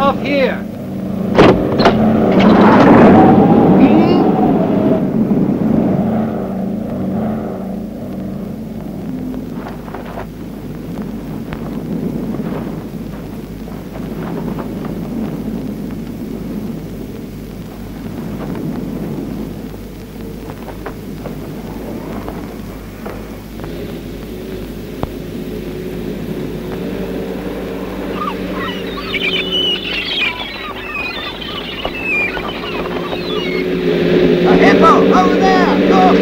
off here. Over there! Look!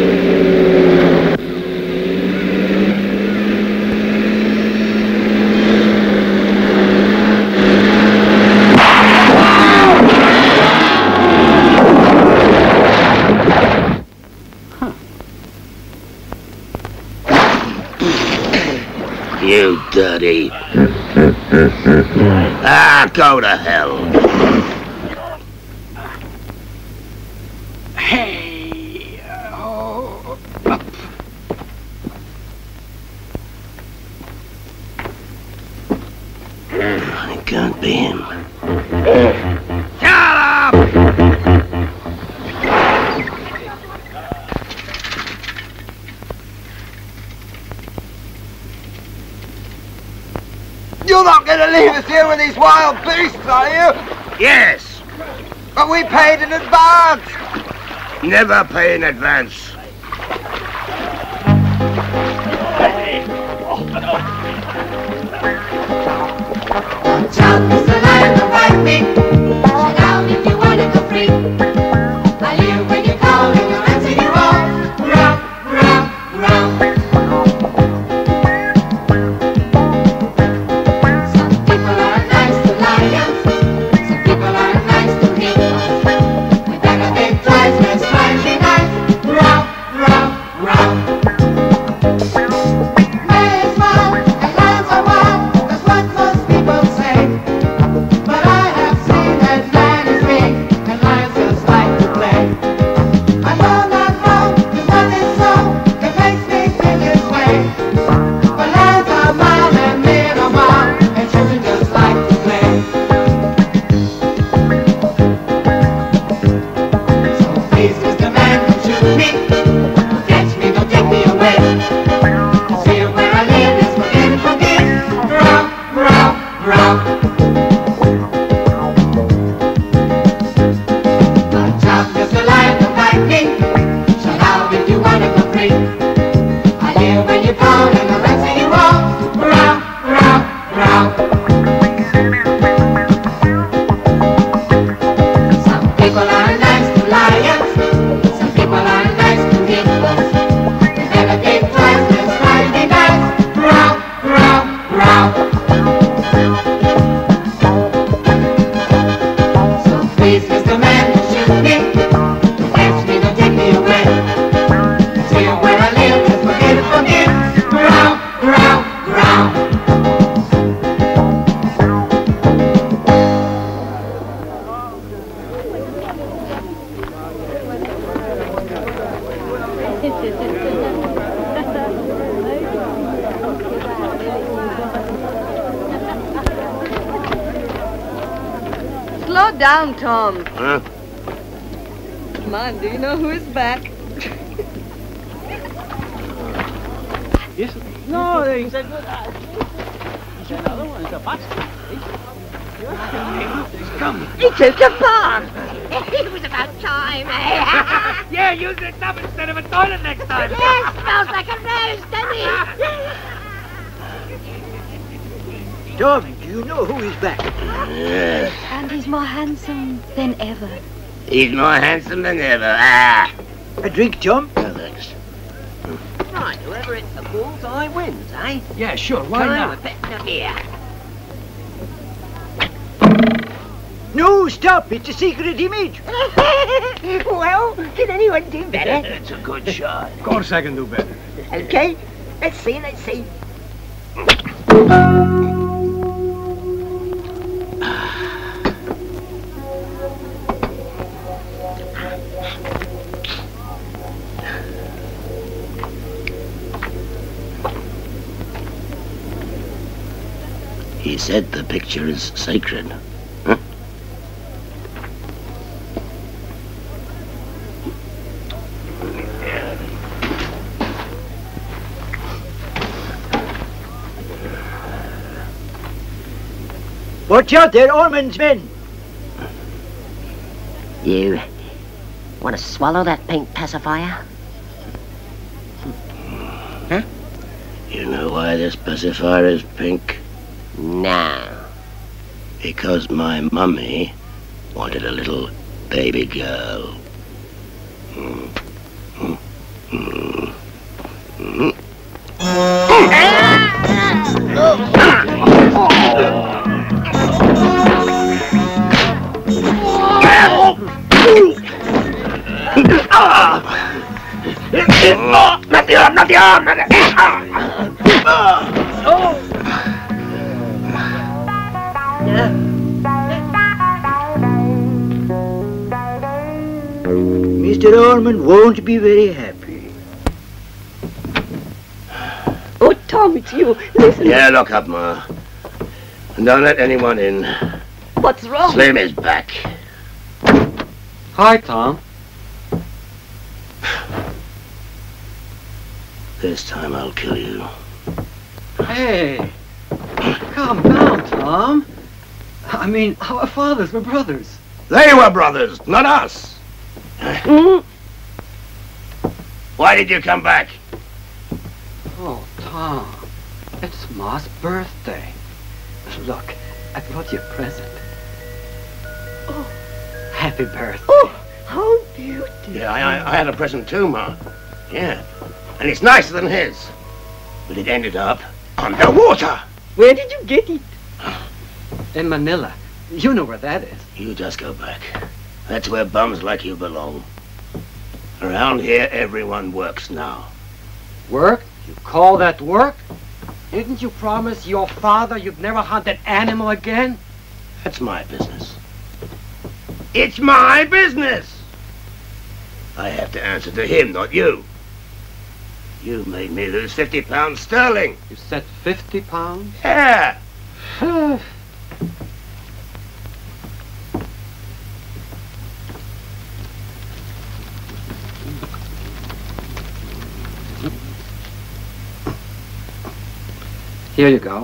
You dirty. Ah, go to hell. It can't be him. Shut up! You're not going to leave us here with these wild beasts, are you? Yes. But we paid in advance. Never pay in advance. Child is the lion to fight me. Shut down if you want to go free. I hear when you call and you'll answer you all. Row, row, row. Some people are nice to lions. Some people are nice to hippos. We better think twice, let's try and be nice. Row, row, row. May as well, and lions are wild. That's what most people say. But I have seen that man is big, and lions just like to play. I know not wrong, there's nothing so that makes me feel this way. But lions are mild and men are wild, and children just like to play. So please, Mr. Man, don't shoot me. Don't catch me, don't take me away. See where I live is forgive. Row, row, row. My job is to lie to fight me. Shut out if you wanna go free. I hear when you call and I'll answer you all. Row, row, row. Some people are nice to lions. Some people are nice to hippos. We better think twice, let's try and be nice. Row, row, row. So please, Mr. Man, don't shoot me. Don't catch me, don't take me away. See where I live, just forgive. Row, row, row. Slow down, Tom. Huh? Come on, do you know who is back? Yes? No, he's a good He's another one. It's a bastard. Come. He took a bath. It was about time, eh? Yeah, use the tub instead of a toilet next time. Yes, smells like a rose, doesn't it? Tom, do you know who is back? Yes. And he's more handsome than ever. He's more handsome than ever. Ah. A drink, Tom? Oh, thanks. Right, whoever hits the bullseye wins, eh? Yeah, sure. Why Come on, not? we're betting a beer. No, stop. It's a secret image. Well, can anyone do better? It's a good shot. Of course I can do better. Okay, let's see, let's see. He said the picture is sacred. Watch out, they're Ormond's men. You want to swallow that pink pacifier? Huh? You know why this pacifier is pink? No. Because my mummy wanted a little baby girl. Mr. Ormond won't be very happy. Oh, Tom, it's you. Listen. Yeah, look up, Ma. And don't let anyone in. What's wrong? Slim is back. Hi, Tom. This time I'll kill you. Hey, calm down, Tom. I mean, our fathers were brothers. They were brothers, not us. Why did you come back? Oh, Tom, it's Ma's birthday. Look, I brought you a present. Oh, happy birthday. Oh, how beautiful. Yeah, I had a present too, Ma. Yeah, and it's nicer than his. But it ended up underwater. Where did you get it? In Manila. You know where that is. You just go back. That's where bums like you belong. Around here, everyone works now. Work? You call that work? Didn't you promise your father you'd never hunt that animal again? That's my business. It's my business! I have to answer to him, not you. You made me lose 50 pounds sterling. You said 50 pounds? Yeah! Here you go.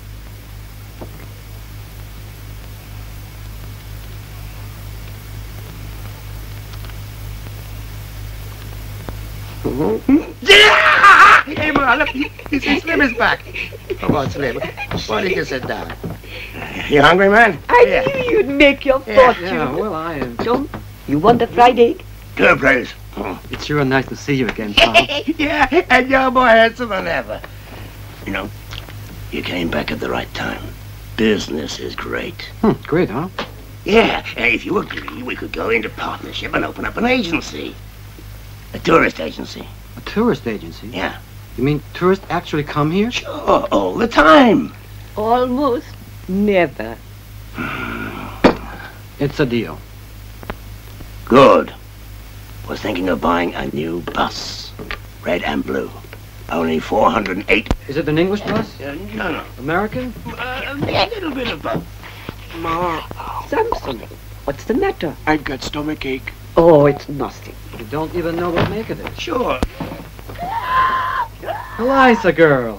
Hey, Ma, look, Slim is back. Come on, Slim. Why don't you sit down? You hungry, man? I knew you'd make your fortune. Yeah, well, I am. Tom, you want a fried egg? Good, please. It's sure nice to see you again, Tom. Yeah, and you're more handsome than ever. You know, you came back at the right time. Business is great. Great, huh? Yeah, and if you agree, we could go into partnership and open up an agency. A tourist agency. A tourist agency? Yeah. You mean tourists actually come here? Sure, all the time. Almost never. It's a deal. Good. Was thinking of buying a new bus. Red and blue. Only 408. Is it an English bus? No. American? A little bit of both. Ma, Samson, what's the matter? I've got stomachache. Oh, it's nothing. You don't even know what make of it. Sure. Eliza girl.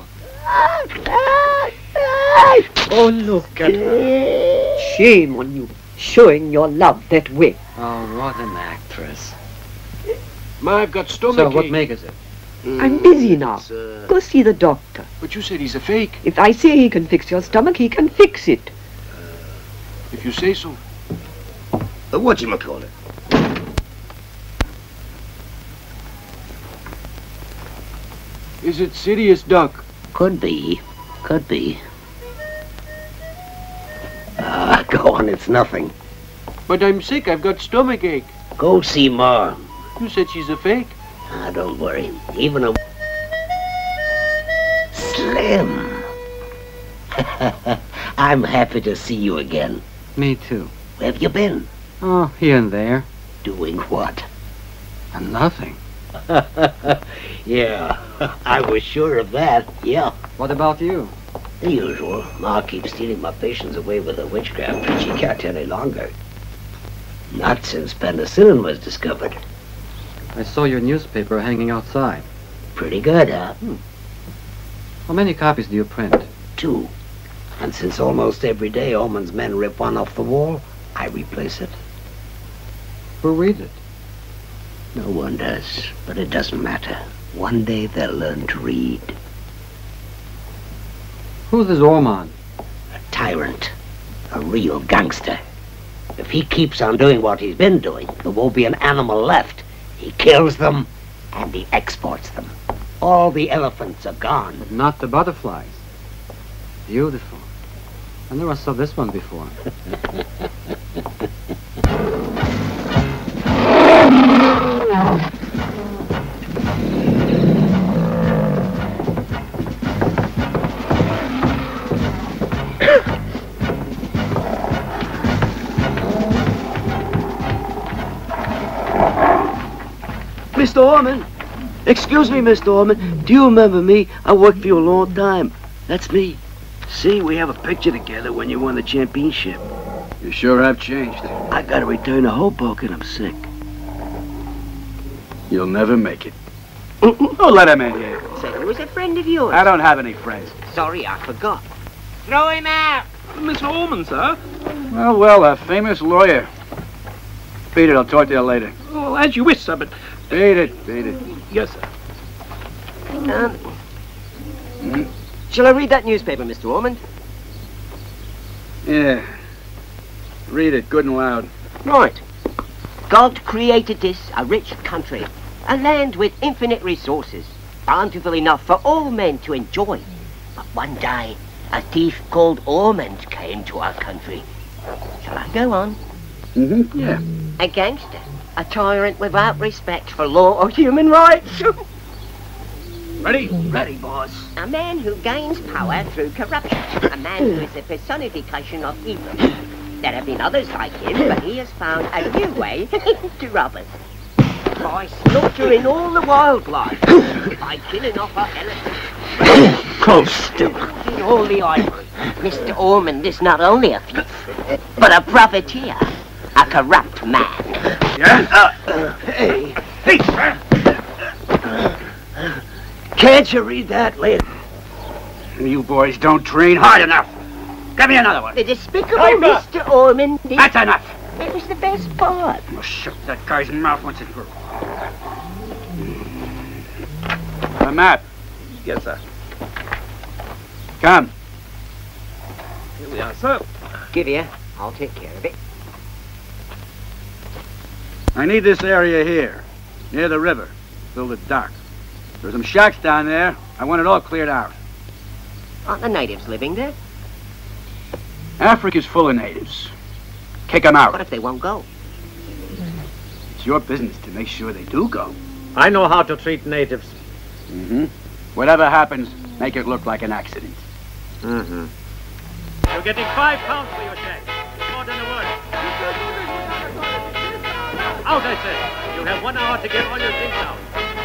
Oh, look at her. Shame on you, showing your love that way. Oh, what an actress. Ma, I've got stomachache. So what make is it? I'm busy now. Go see the doctor. But you said he's a fake. If I say he can fix your stomach, he can fix it. If you say so. Whatchamacallit? Is it Sirius Duck? Could be. Could be. Go on, it's nothing. But I'm sick. I've got stomachache. Go see Ma. You said she's a fake. Don't worry. Even a... Slim. I'm happy to see you again. Me too. Where have you been? Oh, here and there. Doing what? And nothing. Yeah, I was sure of that. Yeah. What about you? The usual. Ma keeps stealing my patients away with her witchcraft, but she can't any longer. Not since penicillin was discovered. I saw your newspaper hanging outside. Pretty good, huh? How many copies do you print? 2. And since almost every day Ormond's men rip one off the wall, I replace it. Who reads it? No one does, but it doesn't matter. One day they'll learn to read. Who's this Ormond? A tyrant. A real gangster. If he keeps on doing what he's been doing, there won't be an animal left. He kills them, and he exports them. All the elephants are gone. But not the butterflies. Beautiful. I never saw this one before. Mr. Ormond. Excuse me, Mr. Ormond. Do you remember me? I worked for you a long time. That's me. See, we have a picture together when you won the championship. You sure have changed. I gotta return to Hoboken. I'm sick. You'll never make it. Oh, let him in here. Said he was a friend of yours. I don't have any friends. Sorry, I forgot. Throw him out! Mr. Ormond, sir. Well, a famous lawyer. Beat it, I'll talk to you later. Oh, as you wish, sir, but... Beat it. Yes, sir. Shall I read that newspaper, Mr. Ormond? Yeah. Read it good and loud. Right. God created this, a rich country, a land with infinite resources, bountiful enough for all men to enjoy. But one day, a thief called Ormond came to our country. Shall I go on? Mm-hmm, yeah. A gangster, a tyrant without respect for law or human rights. Ready? Ready, boss. A man who gains power through corruption, a man who is the personification of evil. There have been others like him, but he has found a new way to rob us. By slaughtering all the wildlife, by killing off our elephants, Close to stealing all the ivory. Mr. Ormond is not only a thief, but a profiteer, a corrupt man. Hey. Can't you read that, lad? You boys don't train hard enough. Give me another one. The despicable Mr. Ormond. That's enough. It was the best part. I'll shut that guy's mouth once and for all. A map. Yes, sir. Come. Here we are, sir. Give you. I'll take care of it. I need this area here, near the river. Build a dock. There's some shacks down there. I want it all cleared out. Aren't the natives living there? Africa's full of natives. Kick them out. What if they won't go? It's your business to make sure they do go. I know how to treat natives. Mm-hmm. Whatever happens, make it look like an accident. Mm-hmm. You're getting £5 for your check. More than a word. Out, I say. You have 1 hour to get all your things out.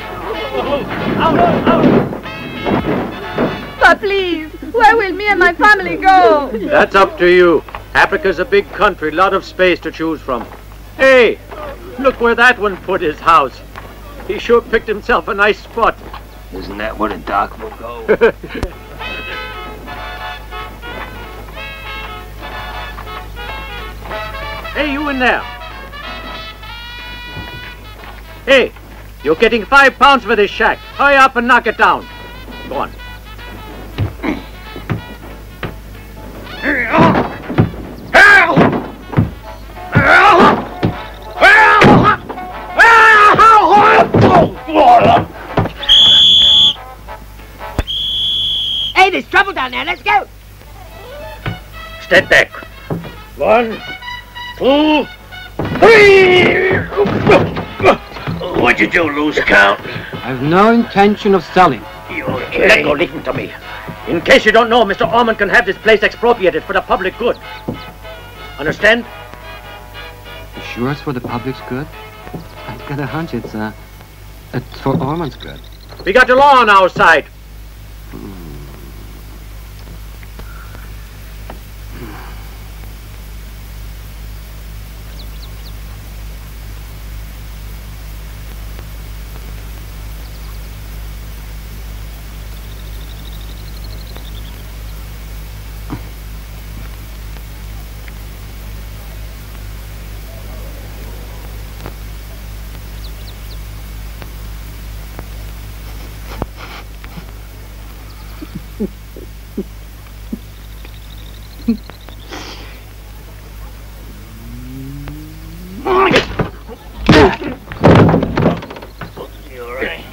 Out! But please, where will me and my family go? That's up to you. Africa's a big country, lot of space to choose from. Hey, look where that one put his house. He sure picked himself a nice spot. Isn't that where the dock will go? Hey, you in there. Hey, you're getting £5 for this shack. Hurry up and knock it down. Go on. Hey, there's trouble down there. Let's go. Step back. 1, 2, 3. What'd you do, lose count? I've no intention of selling. You okay? Let go, listen to me. In case you don't know, Mr. Ormond can have this place expropriated for the public good. Understand? You sure it's for the public's good? I've got a hunch it's for Ormond's good. We got the law on our side.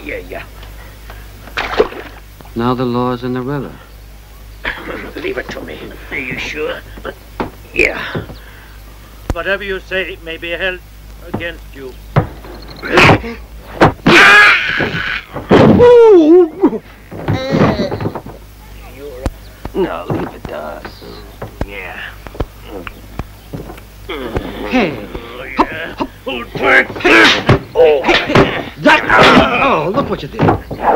Yeah. Now the law's in the river. Leave it to me. Are you sure? Yeah. Whatever you say may be held against you. No, leave it to us. Yeah. Hey. Oh, Oh, look what you did.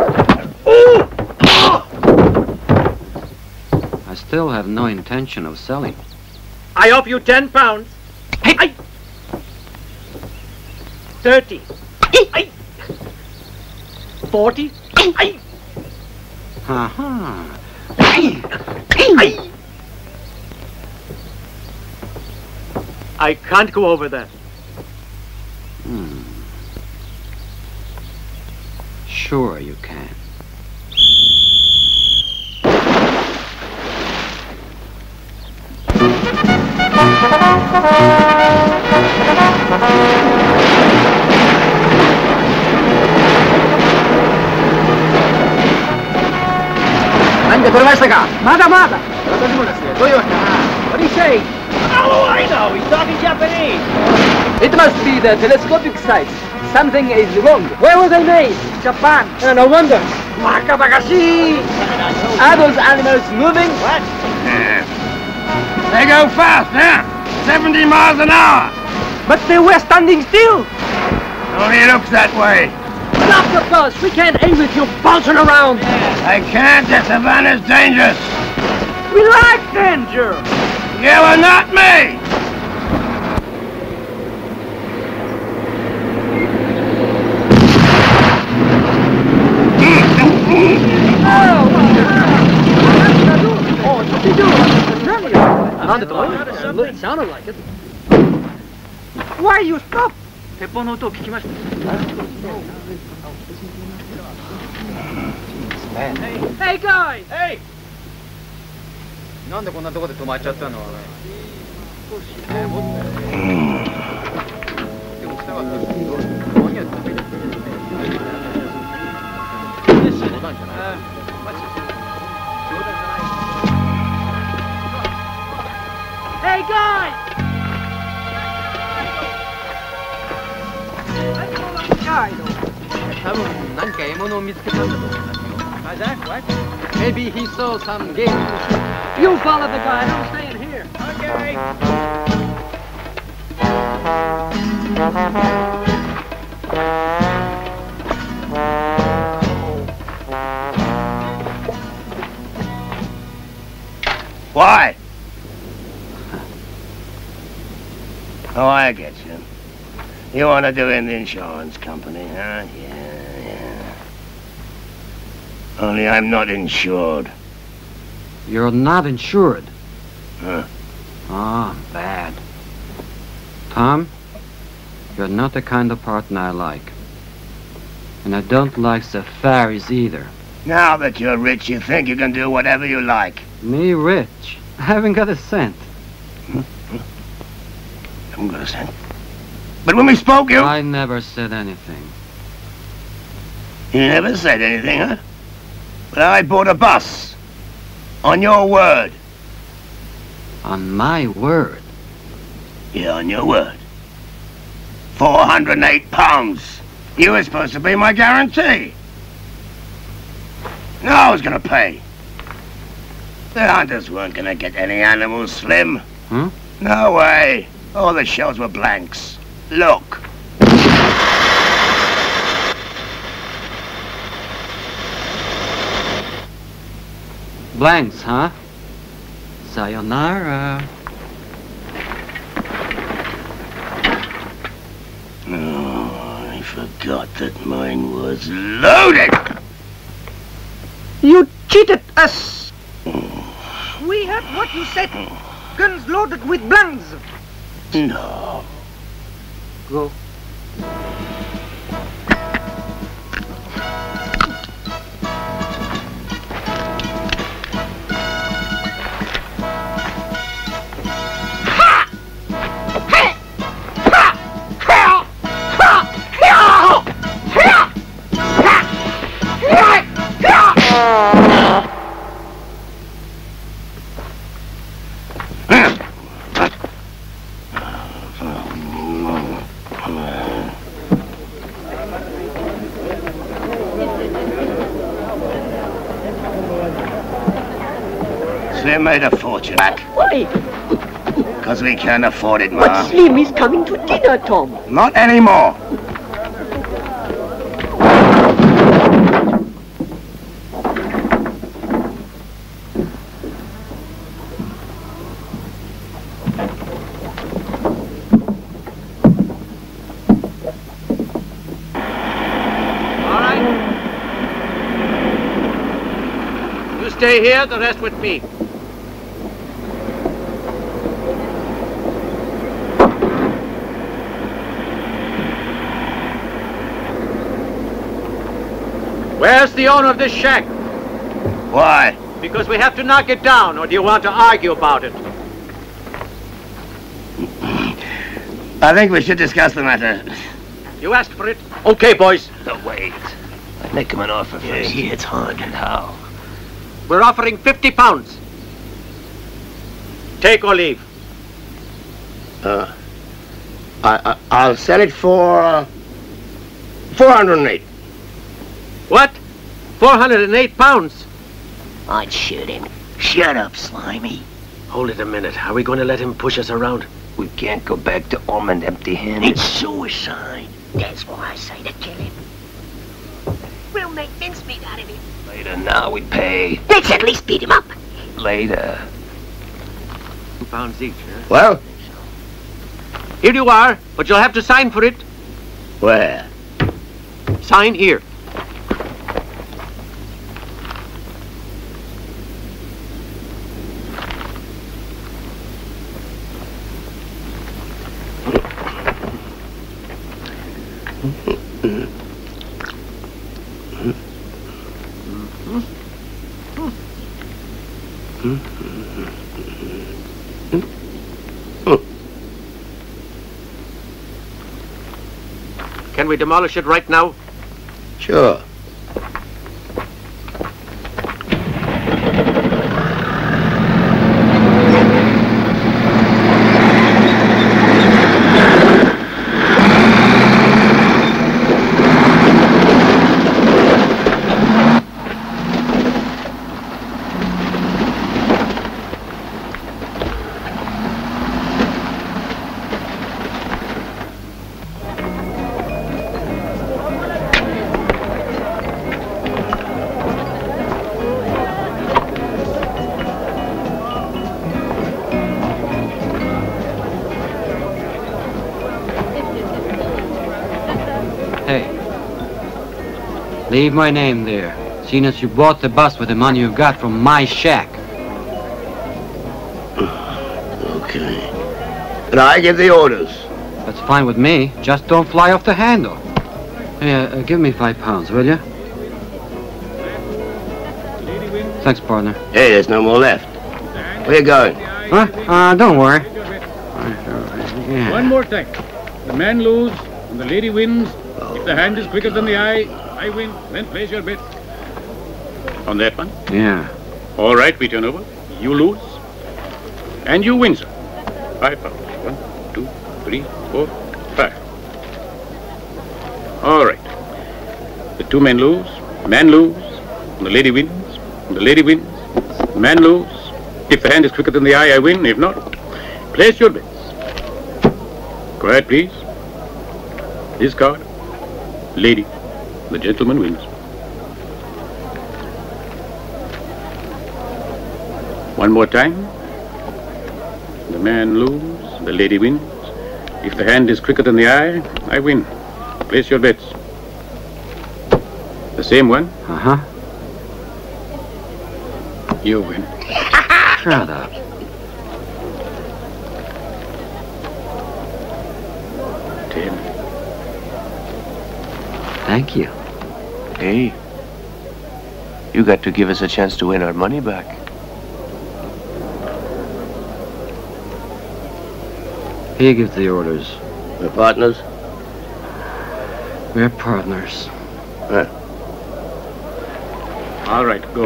I still have no intention of selling. I offer you £10. Hey. 30. 40. Ha-ha. I can't go over that. Sure you can. Mada. What do you say? Oh, I know. He's talking Japanese. It must be the telescopic sights. Something is wrong. Where were they made? Japan. No wonder. Wakabakashi! Are those animals moving? What? they go fast, huh? 70 miles an hour. But they were standing still. Only looks that way. Stop the bus. We can't aim with you bouncing around. I can't. The savannah's dangerous. We like danger. You are not me. It sounded like it. Why you stop? Hey guys! Hey! なんでこんなとこで止まっちゃったの？でも来たかったら何やってんの？冗談じゃない。マジ？冗談じゃない。 Hey guys! 多分何か獲物を見つけたんだと思いますよ。Isaac, what? Maybe he saw some game. You follow the guy. I'm staying here. Okay. Why? Oh, I get you. You want to do in the insurance company, huh? Yeah. Only I'm not insured. You're not insured. Huh? Ah, bad. Tom, you're not the kind of partner I like. And I don't like safaris either. Now that you're rich, you think you can do whatever you like. Me rich? I haven't got a cent. Haven't got a cent? But when we spoke, you... I never said anything. You never said anything, huh? But I bought a bus. On your word. On my word? Yeah, on your word. £408. You were supposed to be my guarantee. No, I was gonna pay. The hunters weren't gonna get any animals, Slim. Hmm? No way. All the shells were blanks. Look. Blanks, huh? Sayonara. Oh, I forgot that mine was loaded. You cheated us. We had what you said. Guns loaded with blanks. No. Go. Slim made a fortune back. Why? Because we can't afford it, Ma. But Slim is coming to dinner, Tom. Not anymore. Stay here, the rest with me. Where's the owner of this shack? Why? Because we have to knock it down, or do you want to argue about it? I think we should discuss the matter. You asked for it. Okay, boys. No, wait. I'd make him an offer first. Yeah, he hits hard. And how? We're offering 50 pounds. Take or leave. I'll sell it for 408. What? 408 pounds? I'd shoot him. Shut up, Slimy. Hold it a minute. Are we going to let him push us around? We can't go back to Ormond empty-handed. It's suicide. That's why I say to kill him. We'll make mincemeat out of him. Later, now we pay. Let's at least beat him up. Later. 2 pounds each, huh? Well? Here you are, but you'll have to sign for it. Where? Sign here. Can we demolish it right now? Sure. Leave my name there, seeing as you bought the bus with the money you got from my shack. Okay. And I give the orders. That's fine with me. Just don't fly off the handle. Yeah, give me 5 pounds, will you? Thanks, partner. Hey, there's no more left. Where you going? Huh? Don't worry. Yeah. One more thing. The man loses and the lady wins. If the hand is quicker than the eye, I win. Then place your bet. On that one? Yeah. All right, we turn over. You lose. And you win, sir. 5 pounds. 1, 2, 3, 4, 5. All right. The 2 men lose. Man lose. And the lady wins. And the lady wins. The man lose. If the hand is quicker than the eye, I win. If not, place your bets. Quiet, please. This card. Lady. The gentleman wins. One more time. The man loses, the lady wins. If the hand is quicker than the eye, I win. Place your bets. The same one? Uh-huh. You win. Shut up. Tim. Thank you. Hey, you got to give us a chance to win our money back. He gives the orders. We're partners? We're partners. All right, go.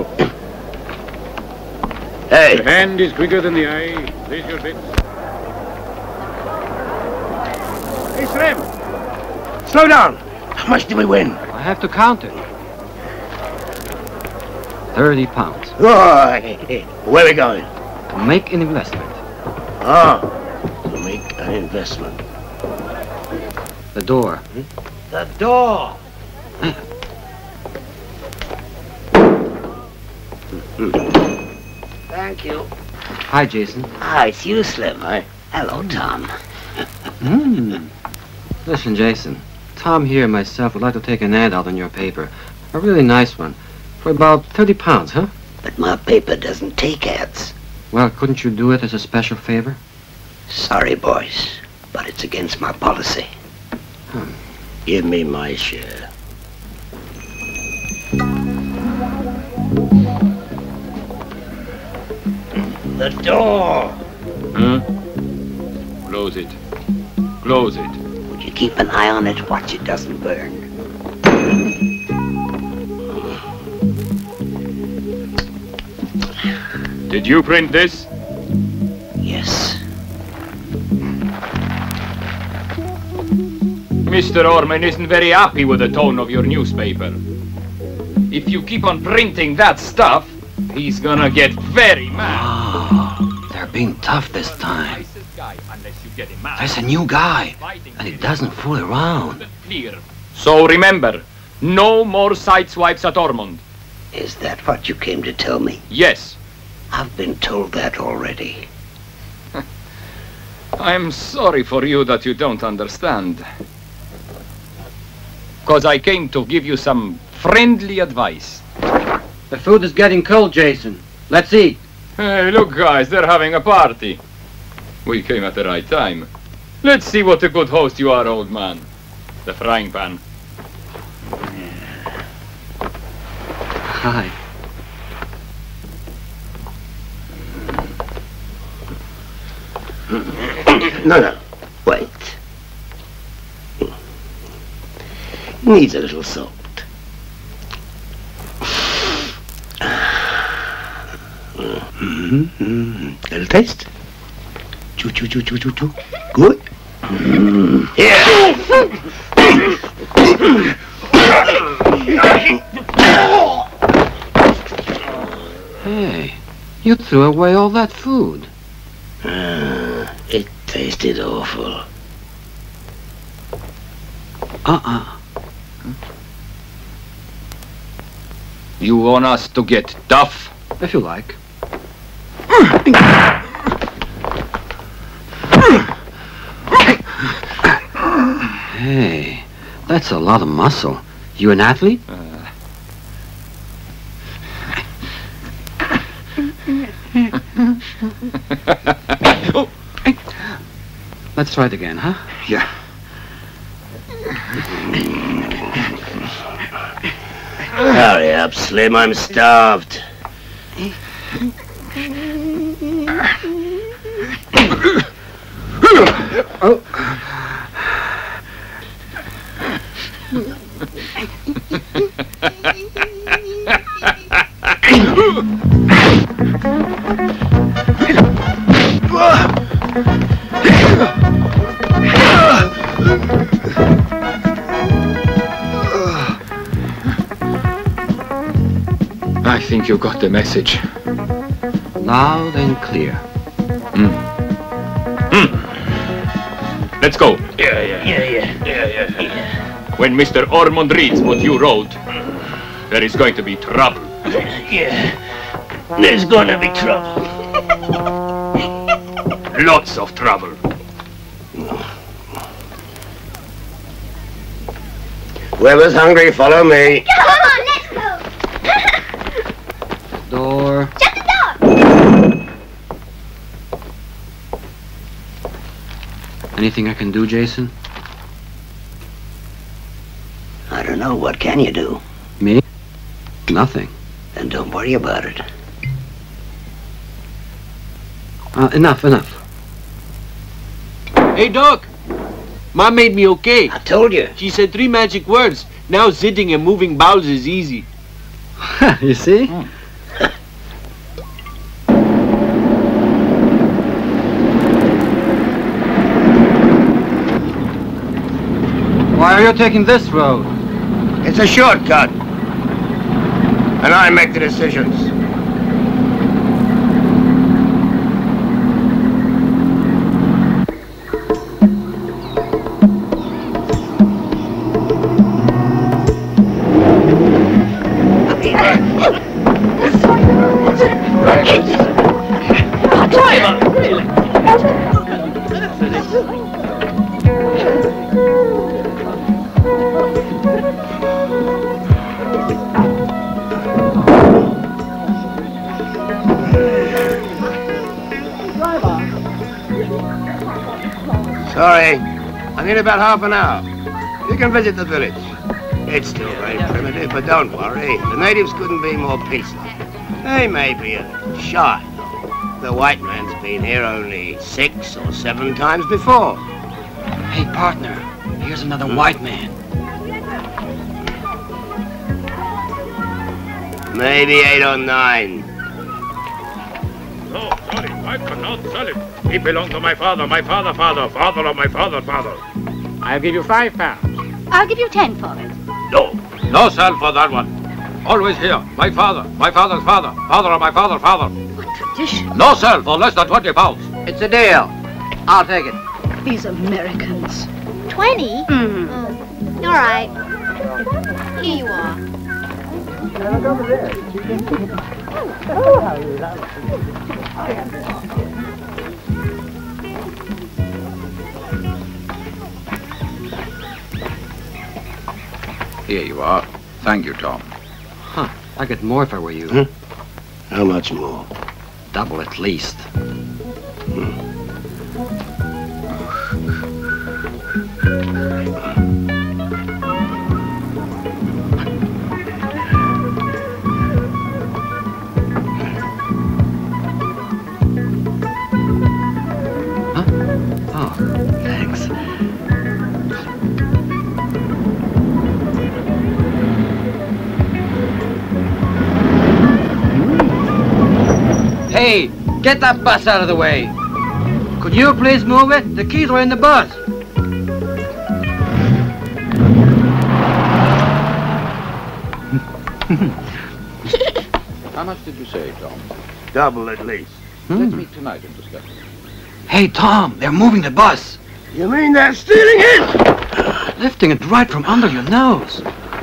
Hey! The hand is quicker than the eye. Place your bets. Hey, Slim! Slow down! How much did we win? I have to count it. 30 pounds. Oh, where are we going? To make an investment. Ah, to make an investment. The door. The door. Thank you. Hi, Jason. Hi, it's you, Slim. Hi. Hello, Tom. Listen, Jason. Tom here and myself would like to take an ad out in your paper. A really nice one. For about 30 pounds, huh? But my paper doesn't take ads. Well, couldn't you do it as a special favor? Sorry, boys, but it's against my policy. Give me my share. The door! Close it. Close it. Would you keep an eye on it? Watch it doesn't burn. Did you print this? Yes. Mr. Orman isn't very happy with the tone of your newspaper. If you keep on printing that stuff, he's gonna get very mad. Oh, they're being tough this time. There's a new guy, and he doesn't fool around. So remember, no more sideswipes at Ormond. Is that what you came to tell me? Yes. I've been told that already. I'm sorry for you that you don't understand. 'Cause I came to give you some friendly advice. The food is getting cold, Jason. Let's eat. Hey, look, guys, they're having a party. We came at the right time. Let's see what a good host you are, old man. The frying pan. Hi. No. Wait. Needs a little salt. Little taste. Chew, chew, chew, chew, chew, chew. Good. Here. Hey, you threw away all that food. It tasted awful. You want us to get tough? If you like. Hey, that's a lot of muscle. You an athlete? Let's try it again, huh? Yeah. Hurry up, Slim. I'm starved. Oh. I think you got the message. Loud and clear. Let's go. Yeah. When Mr. Ormond reads what you wrote, there is going to be trouble. Yeah. There's gonna be trouble. Lots of trouble. Whoever's hungry, follow me. Come on, let's go. Door. Shut the door. Anything I can do, Jason? I don't know. What can you do? Me? Nothing. Then don't worry about it. Enough. Hey, Doc. Mom made me okay. I told you. She said 3 magic words. Now sitting and moving bowels is easy. You see? Why are you taking this road? It's a shortcut. And I make the decisions. Sorry, I need about half an hour. You can visit the village. It's still very primitive, but don't worry. The natives couldn't be more peaceful. They may be a little shy, though. The white man's been here only 6 or 7 times before. Hey, partner, here's another white man. Maybe 8 or 9. No, sorry, I cannot sell him. He belonged to my father of my father. I'll give you £5. I'll give you 10 for it. No. No sell for that one. Always here. My father's father of my father's father. What tradition? No sell for less than £20. It's a deal. I'll take it. These Americans. 20? Mm. Oh. All right. Here you are. Here you are. Thank you, Tom. Huh. I'd get more if I were you. How much more? Double at least. Oh, thanks. Hey, get that bus out of the way. Could you please move it? The keys are in the bus. How much did you say, Tom? Double at least. Let's meet tonight and discuss it. Hey, Tom, they're moving the bus. You mean they're stealing it? Lifting it right from under your nose.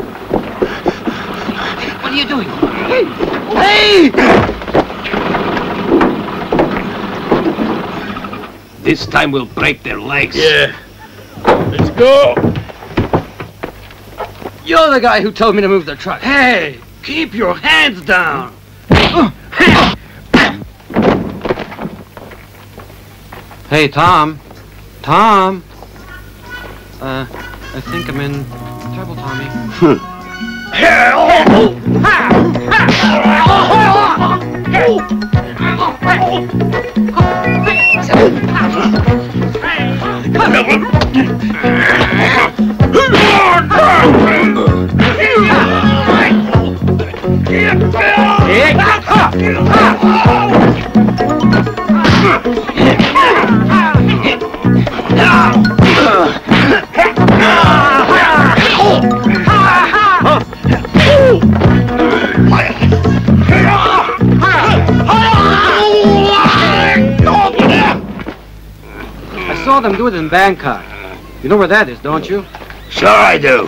What are you doing? Hey! This time we'll break their legs. Yeah. Let's go. You're the guy who told me to move the truck. Hey, keep your hands down. Hey, Tom. Tom. I think I'm in trouble, Tommy. I saw them do it in Bangkok. You know where that is, don't you? Sure I do.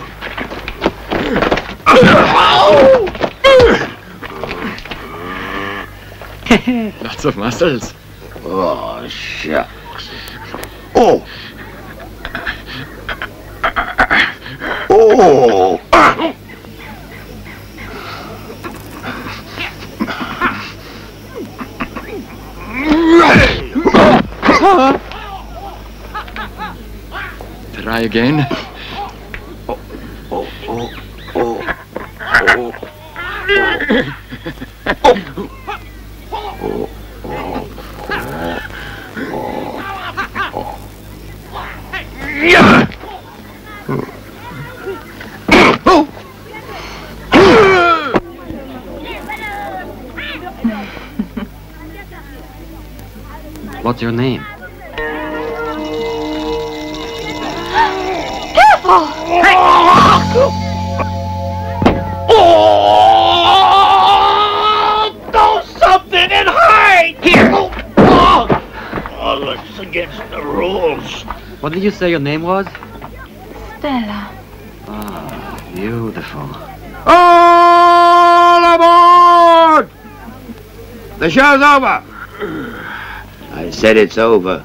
Lots of muscles. Oh, shucks. Oh. Oh. Try again. What's your name? Careful! What did you say your name was? Stella. Ah, beautiful. All aboard! The show's over. I said it's over.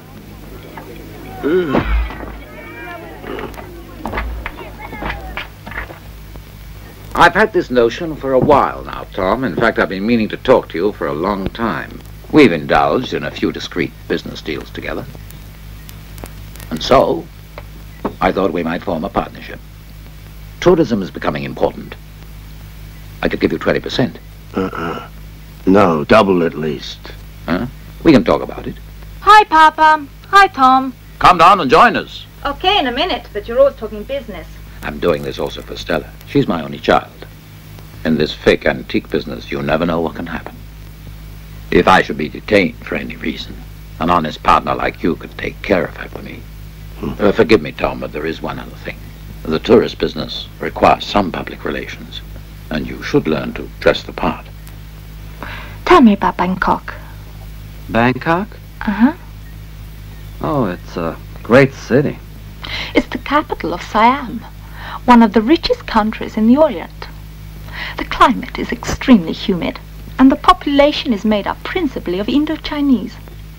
I've had this notion for a while now, Tom. In fact, I've been meaning to talk to you for a long time. We've indulged in a few discreet business deals together. And so, I thought we might form a partnership. Tourism is becoming important. I could give you 20%. No, double at least. Huh? We can talk about it. Hi, Papa. Hi, Tom. Come down and join us. Okay, in a minute, but you're always talking business. I'm doing this also for Stella. She's my only child. In this fake antique business, you never know what can happen. If I should be detained for any reason, an honest partner like you could take care of her for me. Forgive me, Tom, but there is one other thing. The tourist business requires some public relations, and you should learn to dress the part. Tell me about Bangkok. Bangkok? Uh-huh. Oh, it's a great city. It's the capital of Siam, one of the richest countries in the Orient. The climate is extremely humid, and the population is made up principally of Indo-Chinese.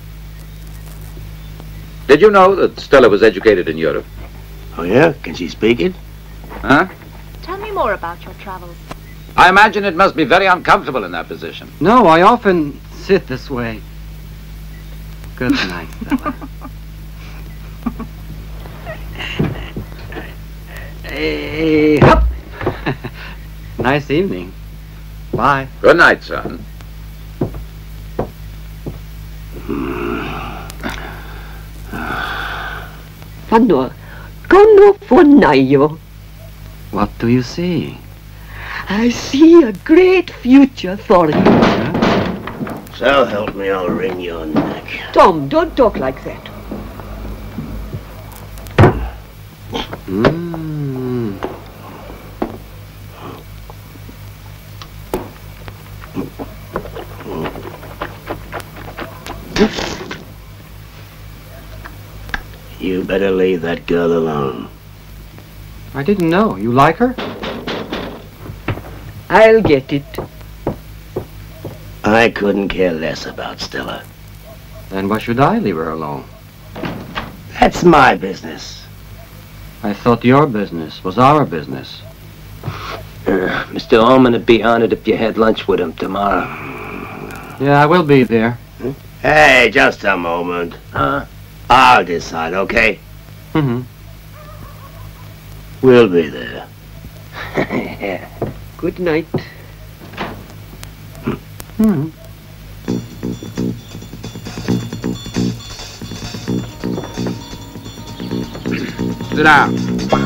Did you know that Stella was educated in Europe? Oh, yeah? Can she speak it? Huh? Tell me more about your travels. I imagine it must be very uncomfortable in that position. No, I often sit this way. Good night, Stella. Hey, hop! Nice evening. Bye. Good night, son. What do you see? I see a great future for you. So help me, I'll wring your neck. Tom, don't talk like that. You better leave that girl alone. I didn't know. You like her? I'll get it. I couldn't care less about Stella. Then why should I leave her alone? That's my business. I thought your business was our business. Mr. Ullman would be honored if you had lunch with him tomorrow. Yeah, I will be there. Hey, just a moment. I'll decide, okay? Mm-hmm. We'll be there. Good night. Mm-hmm. Sit down.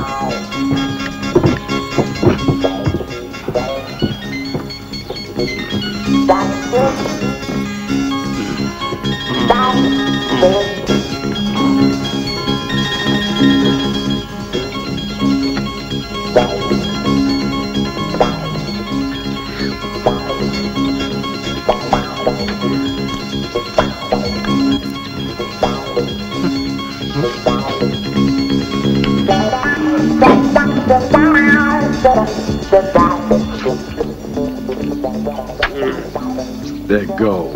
They're gold.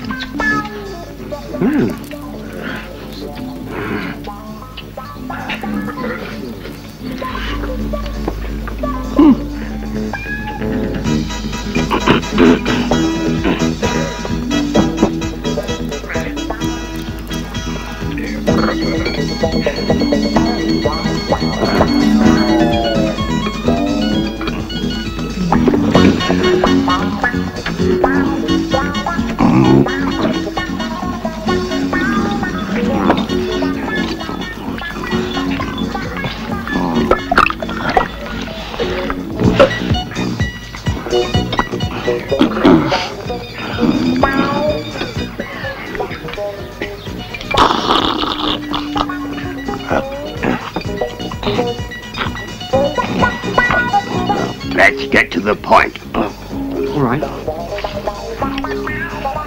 Let's get to the point. All right.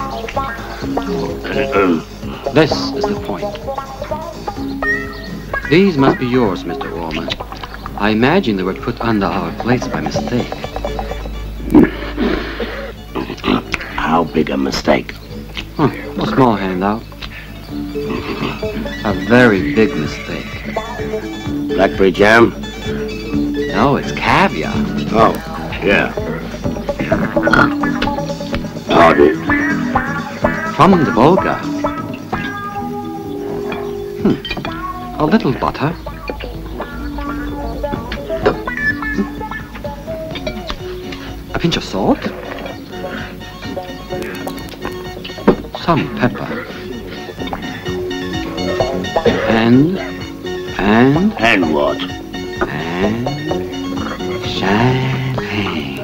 This is the point. These must be yours, Mr. Orman. I imagine they were put under our plates by mistake. How big a mistake? A small handout. A very big mistake. Blackberry jam? No, it's caviar. Oh, yeah. Howdy. From the Volga. A little butter. A pinch of salt. Some pepper. And what? And champagne.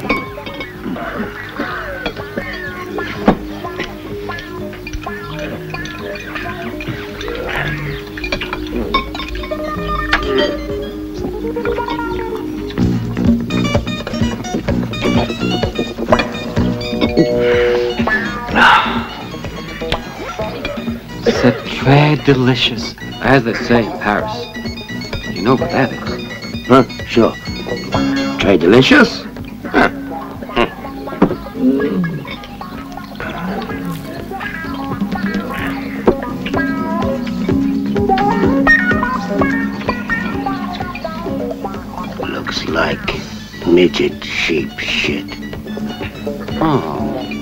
C'est très delicious, as they say in Paris. You know what that is? Huh? Sure. Très delicious? Huh. Looks like midget sheep shit. Oh.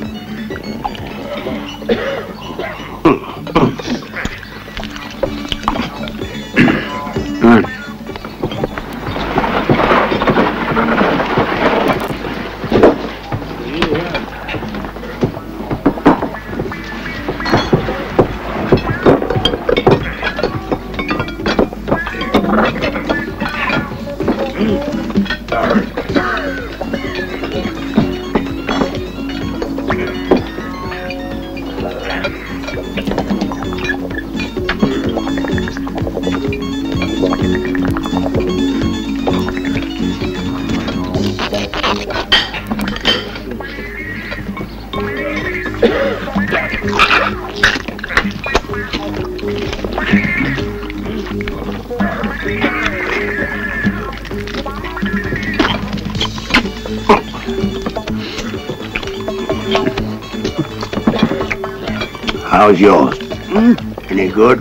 How's yours? Any good?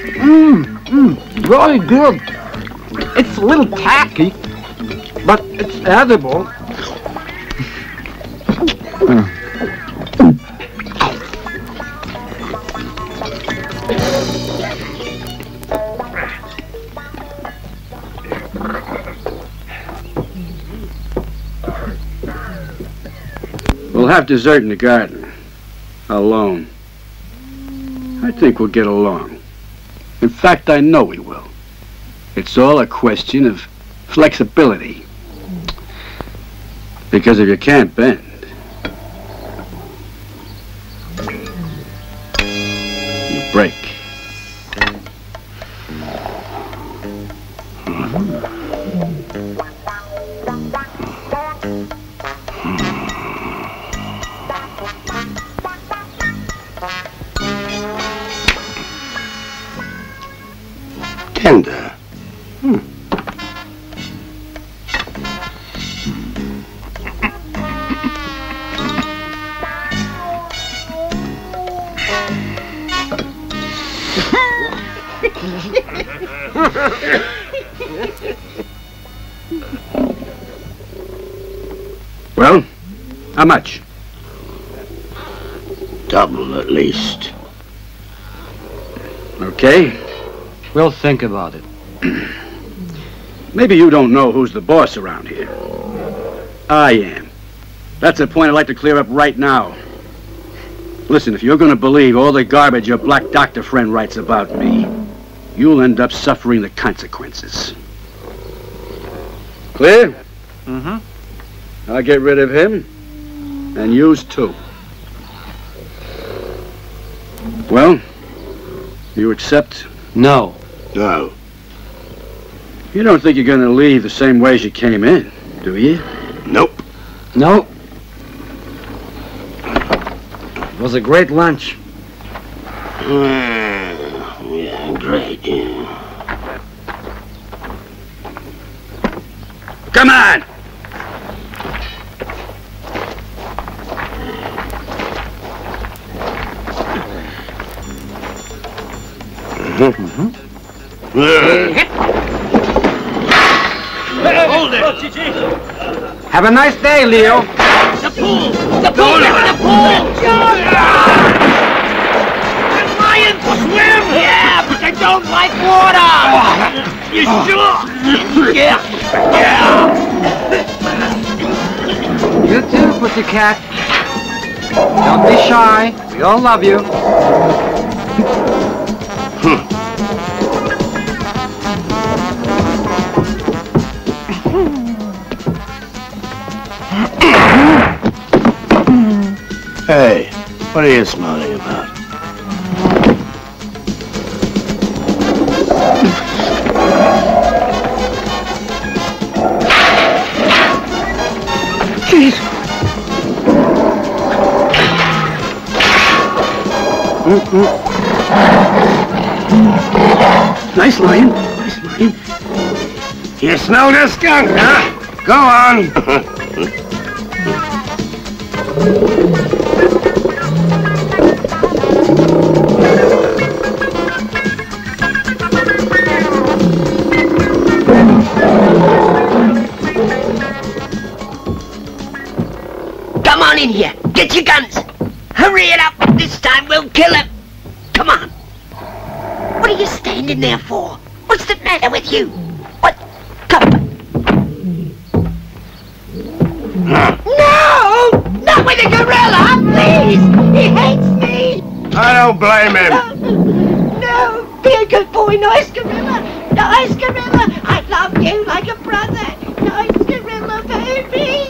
Very good. It's a little tacky, but it's edible. We'll have dessert in the garden. Alone. I think we'll get along. In fact, I know we will. It's all a question of flexibility. Because if you can't bend, you break. Tender. Well, how much? Double at least. Okay. We'll think about it. Maybe you don't know who's the boss around here. I am. That's a point I'd like to clear up right now. Listen, if you're going to believe all the garbage your black doctor friend writes about me, you'll end up suffering the consequences. Clear? Mm-hmm. I'll get rid of him, and yous too. Well, you accept? No. No. You don't think you're going to leave the same way as you came in, do you? Nope. No. It was a great lunch. Yeah, great, yeah. Come on! Hold it! Have a nice day, Leo. The pool! The pool! The pool! The lions swim! Yeah, but they don't like water! You sure? Yeah! Yeah! You too, pussycat. Don't be shy. We all love you. Hey, what are you smiling about? Jeez. Nice lion. Nice lion. You smell the skunk, huh? Go on. Come on in here. Get your guns. Hurry it up. This time we'll kill him. Come on. What are you standing there for? What's the matter with you? What? Come. No! Not with a gorilla, please! He hates me! I don't blame him. No! Be a good boy, nice gorilla! Nice gorilla! I love you like a brother! Nice gorilla, baby!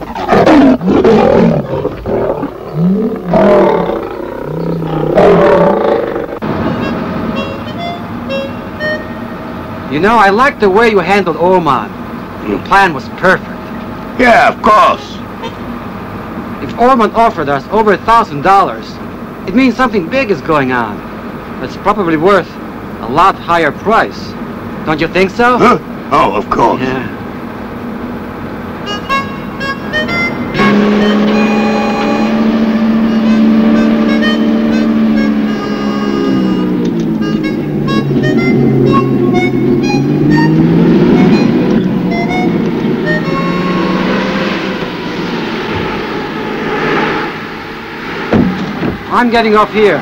You know, I like the way you handled Ormond. Your plan was perfect. Yeah, of course. If Ormond offered us over $1,000, it means something big is going on. It's probably worth a lot higher price. Don't you think so? Huh? Oh, of course. Yeah. I'm getting off here.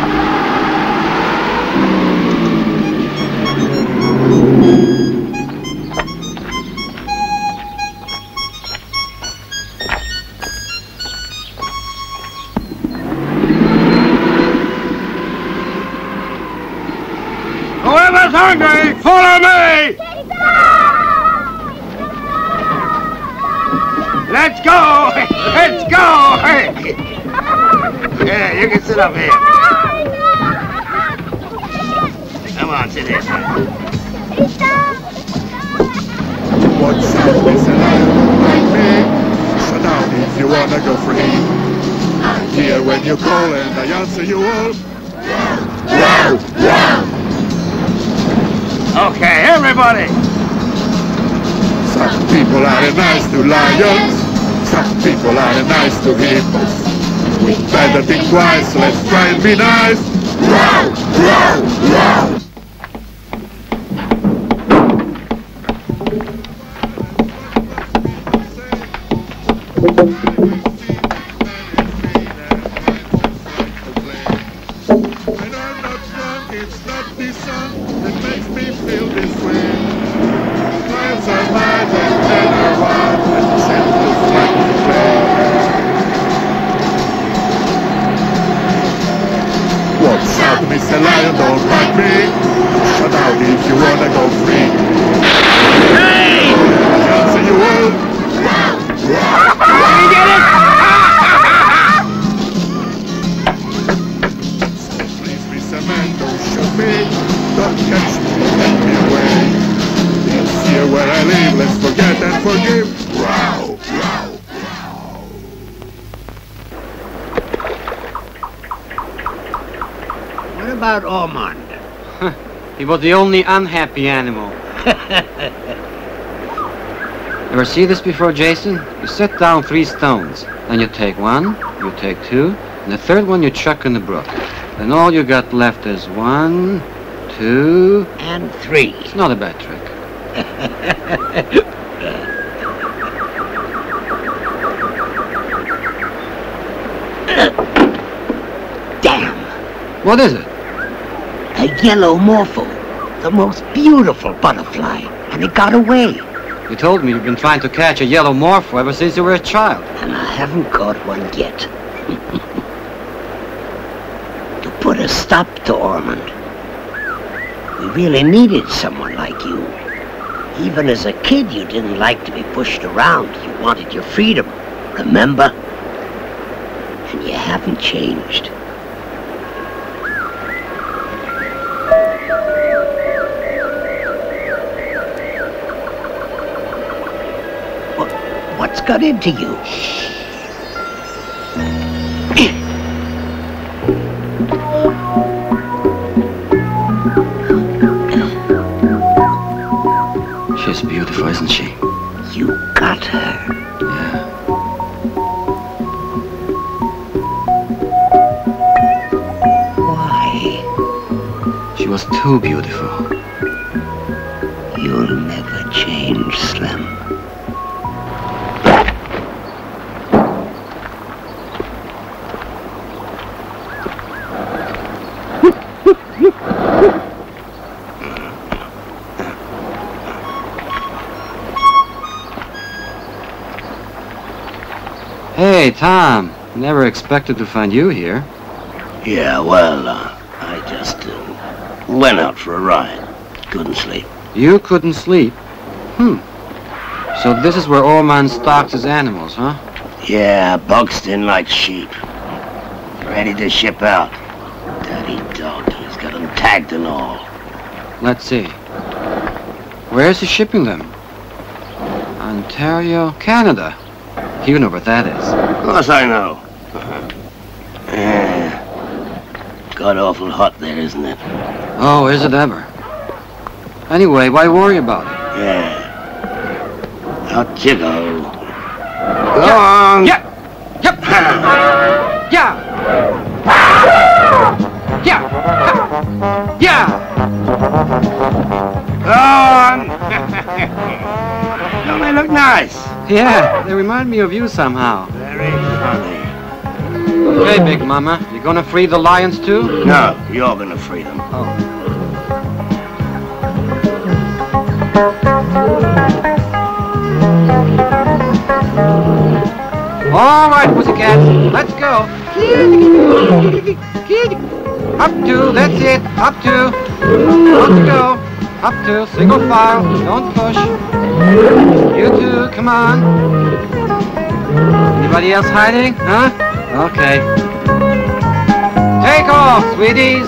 Whoever's hungry, follow me! Let's go! Let's go! Yeah, you can sit up here. Come on, sit here, son. What's up, listen, like me? Shut down if you wanna go free. I'm here when you call and I answer you all. Wow, wow. Okay, everybody! Some people are nice to lions. Some people are nice to hippos. We better think twice, let's try and be nice. Wow, wow, wow. And I'm not drunk, it's not the sun that makes me feel this way. Lions are mine and men are wild and sent to fight to play. What's up, Mr. Lion, don't bite me. Shut down if you wanna go free. Hey! I answer you all. You get it? Please, Mr. Man, don't shoot me. Don't catch me, take me away. It's here where I live, let's forget and forgive. Wow, wow. What about Ormond? He was the only unhappy animal. Ever see this before, Jason? You set down 3 stones. Then you take 1, you take 2, and the 3rd one you chuck in the brook. Then all you got left is 1, 2... and 3. It's not a bad trick. Damn! What is it? A yellow morpho. The most beautiful butterfly. And it got away. You told me you've been trying to catch a yellow morpho ever since you were a child. And I haven't caught one yet. To put a stop to Ormond. We really needed someone like you. Even as a kid, you didn't like to be pushed around. You wanted your freedom. Remember? And you haven't changed. What's got into you? She's beautiful, isn't she? You got her. Yeah. Why? She was too beautiful. You'll never change, Slim. Hey, Tom. Never expected to find you here. Yeah, well, I just went out for a ride. Couldn't sleep. You couldn't sleep? So this is where Orman stocks his animals, huh? Yeah, Buxton likes sheep. Ready to ship out. Daddy dog, he's got them tagged and all. Let's see. Where is he shipping them? Ontario, Canada. You know where that is. Of course I know. Yeah. God awful hot there, isn't it? Oh, is it ever? Anyway, why worry about it? Yeah. Out you go. Go on. Yeah. Yep. Yeah. Yeah. Yeah. Go on. Don't they look nice? Yeah, they remind me of you somehow. Very funny. Okay, Big Mama, you gonna free the lions too? No, you're gonna free them. Oh. All right, pussycat, let's go. Up to, that's it, up to. Up to go. Up to, single file, don't push. You two, come on. Anybody else hiding, huh? Okay. Take off, sweeties.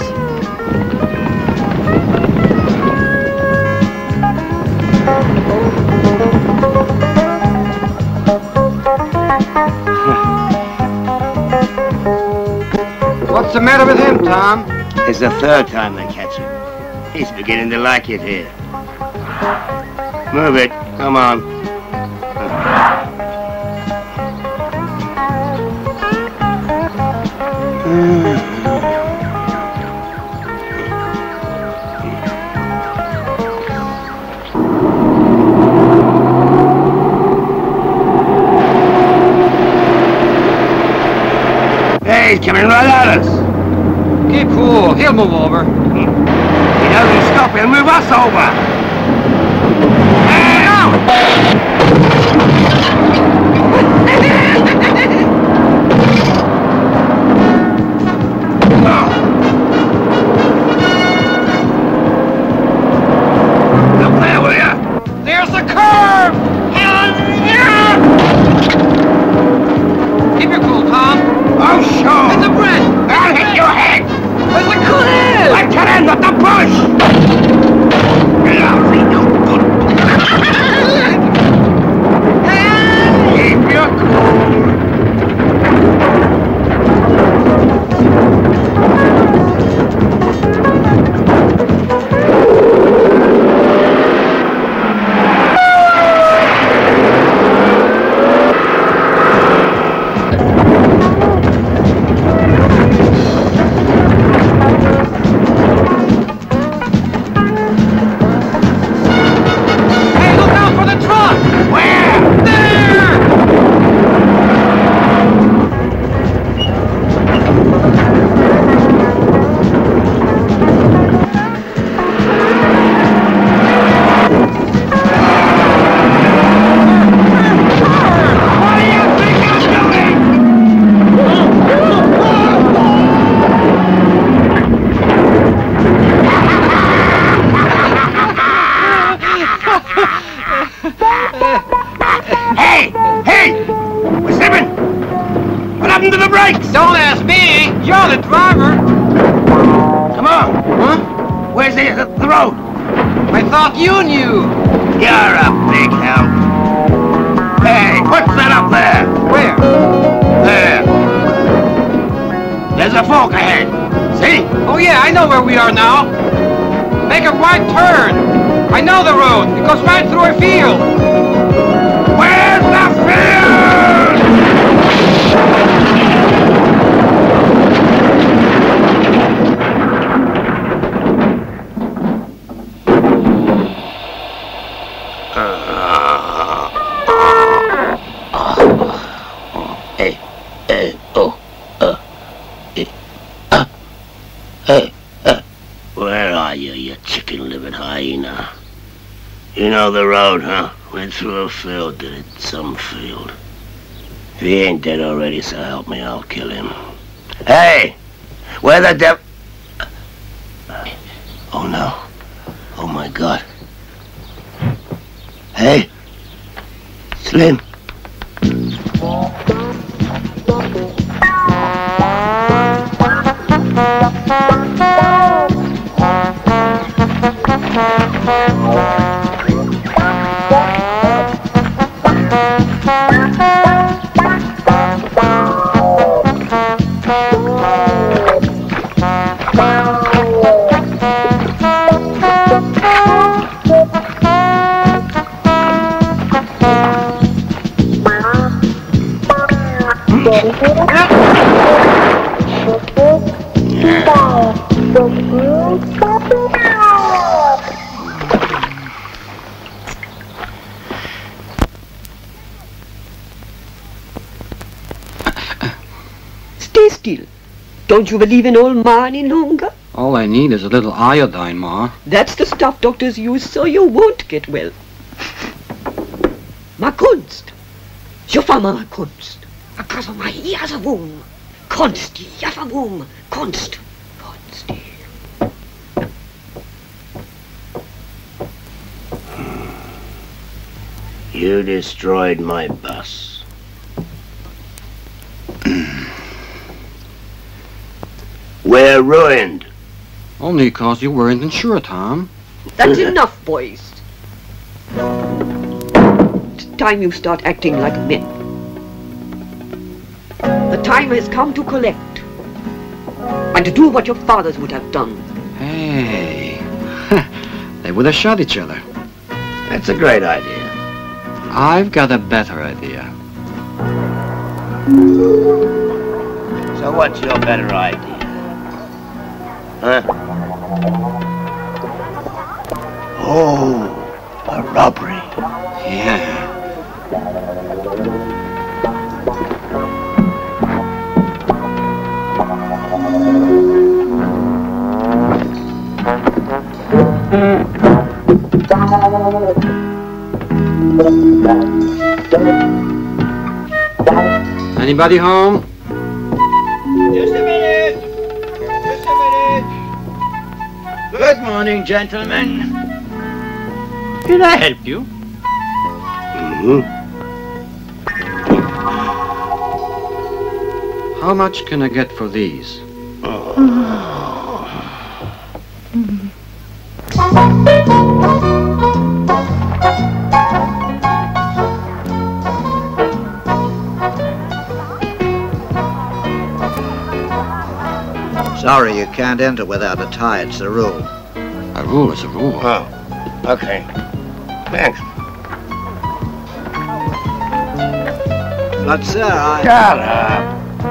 What's the matter with him, Tom? It's the 3rd time they catch him. He's beginning to like it here. Move it. Come on. Hey, he's coming right at us. Keep cool. He'll move over. He doesn't stop. He'll move us over. Look there, will ya? There's a curve! Keep your cool, Tom. Oh, sure. It's a bridge. I'll hit your head. There's a cliff! I can end at the bush. Lousy no good. Keep your cool. into the brakes! Don't ask me! You're the driver! Come on! Huh? Where's the road? I thought you knew! You're a big help. Hey, what's that up there? Where? There. There's a fork ahead. See? Oh yeah, I know where we are now. Make a right turn. I know the road. It goes right through a field. Where's the field? Where are you, you chicken-livered hyena? You know the road, huh? Went through a field, did it? Some field. If he ain't dead already, so help me, I'll kill him. Hey! Where the devil... Oh, no. Oh, my God. Hey! Slim! Stay still. Don't you believe in old Ma any longer? All I need is a little iodine, Ma. That's the stuff doctors use so you won't get well. Ma Kunst. Schuffer ma Kunst. Also ma Jasewum. Kunst, Jasewum. Kunst. Kunst. You destroyed my bus. We're ruined. Only 'cause you weren't insured, Tom. That's enough, boys. It's time you start acting like men. The time has come to collect. And to do what your fathers would have done. Hey. They would have shot each other. That's a great idea. I've got a better idea. So what's your better idea? Huh? Oh, a robbery. Yeah. Anybody home? Just a minute. Just a minute. Good morning, gentlemen. Can I help you? How much can I get for these? Sorry, you can't enter without a tie. It's the rule. A rule is a rule. Oh, okay. Thanks. But, sir, I... Shut up.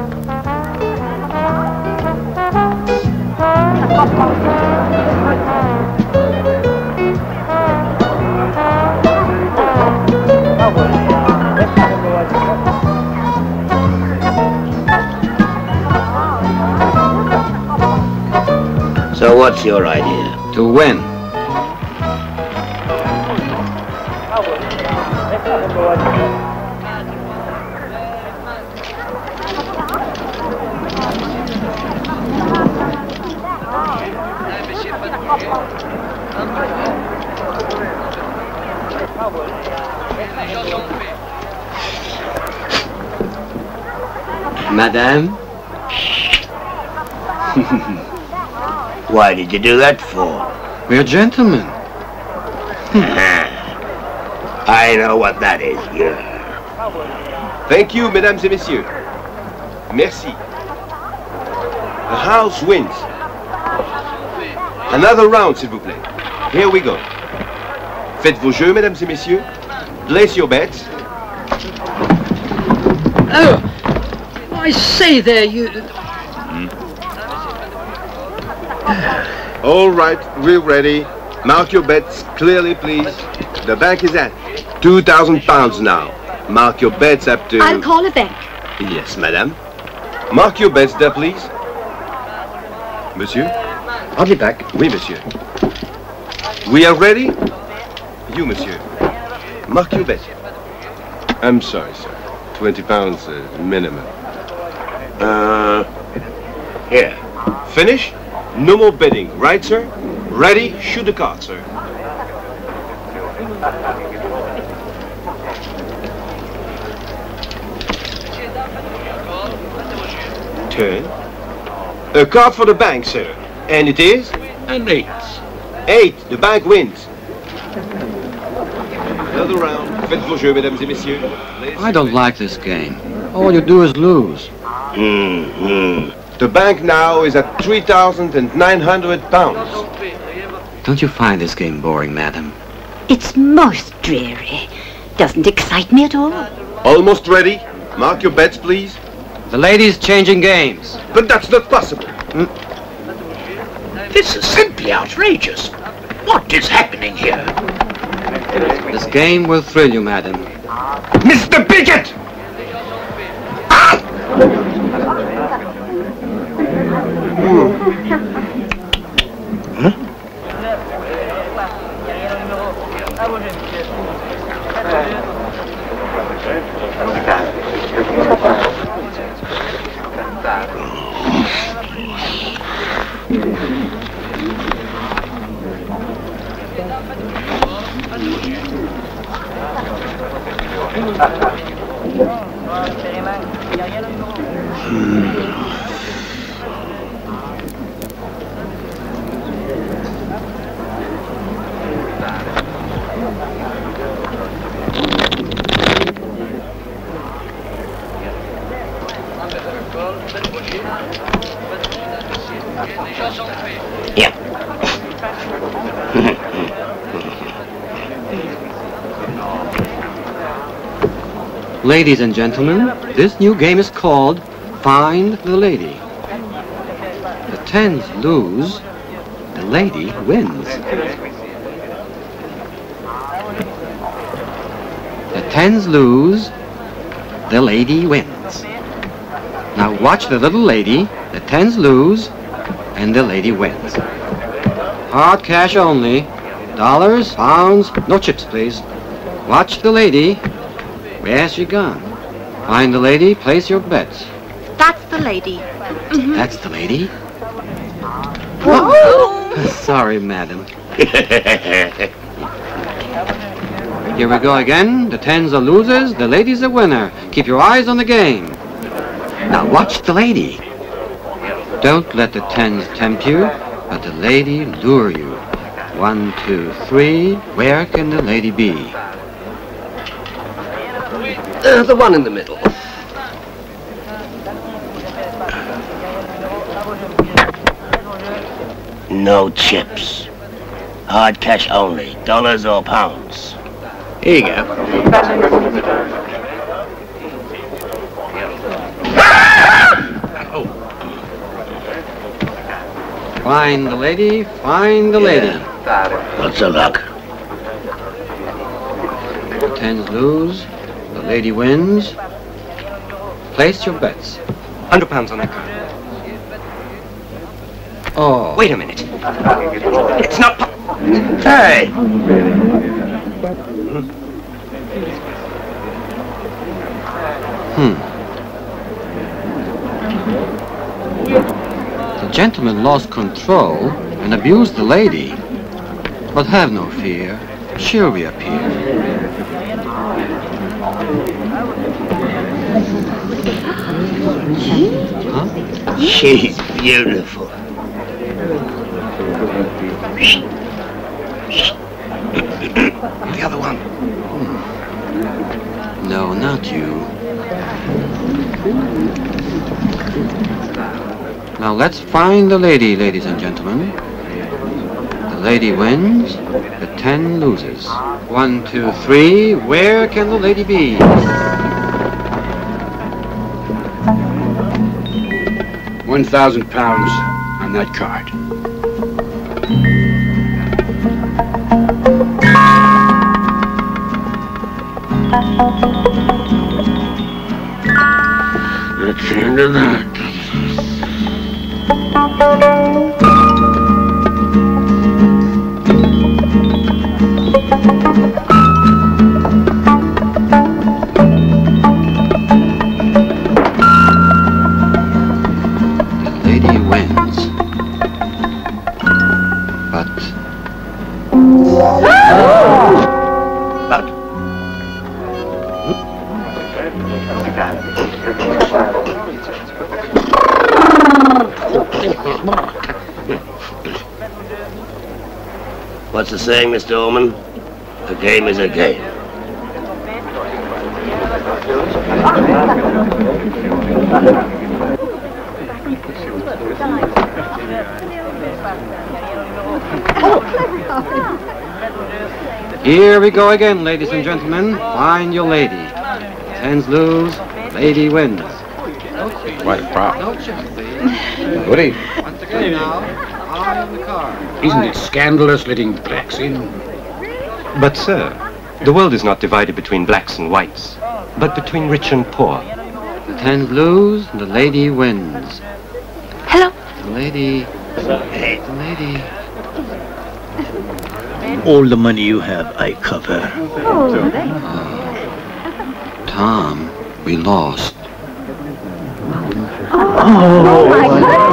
So what's your idea? To win. Madame? Why did you do that for? We're gentlemen. I know what that is, yeah. Thank you, mesdames et messieurs. Merci. The house wins. Another round, s'il vous plaît. Here we go. Faites vos jeux, mesdames et messieurs. Place your bets. Oh, I say there, you... All right, we're ready. Mark your bets clearly, please. The bank is at £2,000 now. Mark your bets up to... I'll call a bank. Yes, madame. Mark your bets there, please. Monsieur? I'll be back. Oui, monsieur. We are ready? You, monsieur. Mark your bet. I'm sorry, sir. £20 minimum. Here. Finish? No more betting, right, sir? Ready? Shoot the card, sir. Turn. A card for the bank, sir. And it is? An 8. 8. The bank wins. Another round. Faites vos jeux, mesdames et messieurs. I don't like this game. All you do is lose. The bank now is at £3,900. Don't you find this game boring, madam? It's most dreary. Doesn't excite me at all. Almost ready. Mark your bets, please. The lady's changing games. But that's not possible. This is simply outrageous. What is happening here? This game will thrill you, madam. Mr. Bigot! Ladies and gentlemen, this new game is called Find the Lady. The tens lose, the lady wins. The tens lose, the lady wins. Now watch the little lady, the tens lose, and the lady wins. Hard cash only. Dollars, pounds, no chips, please. Watch the lady. Where's she gone? Find the lady, place your bets. That's the lady. That's the lady? Oh. Sorry, madam. Here we go again. The tens are losers, the lady's a winner. Keep your eyes on the game. Now watch the lady. Don't let the tens tempt you, but the lady lure you. 1, 2, 3. Where can the lady be? The one in the middle. No chips. Hard cash only. Dollars or pounds. Here you go. Find the lady, find the lady. What's the luck? The tens lose, the lady wins. Place your bets. £100 on that card. Oh. Wait a minute. It's not... Hey! The gentleman lost control and abused the lady. But have no fear, she'll reappear. Huh? She's beautiful. The other one. No, not you. Now let's find the lady, ladies and gentlemen. The lady wins, the 10 loses. 1, 2, 3, where can the lady be? £1,000 on that card. That's the end of that. The lady wins. But... What's the saying, Mr. Orman? A game is a game. Here we go again, ladies and gentlemen. Find your lady. Tens lose, lady wins. Quite proud. No chicken, please. Good evening. Once again now, on the car. Isn't it scandalous letting blacks in? But, sir, the world is not divided between blacks and whites, but between rich and poor. The 10 lose, the lady wins. Hello. The lady... The lady... All the money you have, I cover. Tom, we lost. Oh, my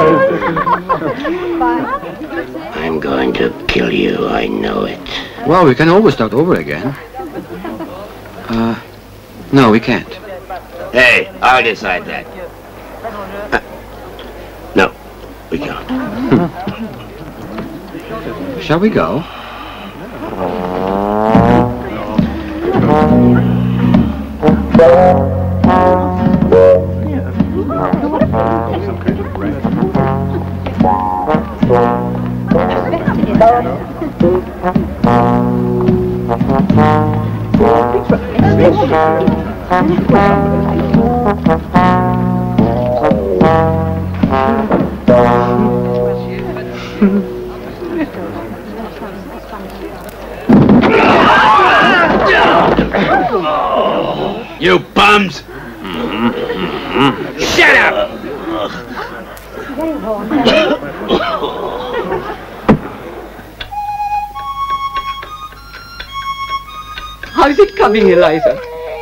God. I'm going to kill you, I know it. Well, we can always start over again. No, we can't. Hey, I'll decide that. No, we can't. Shall we go? You bums! Shut up! How's it coming, Eliza?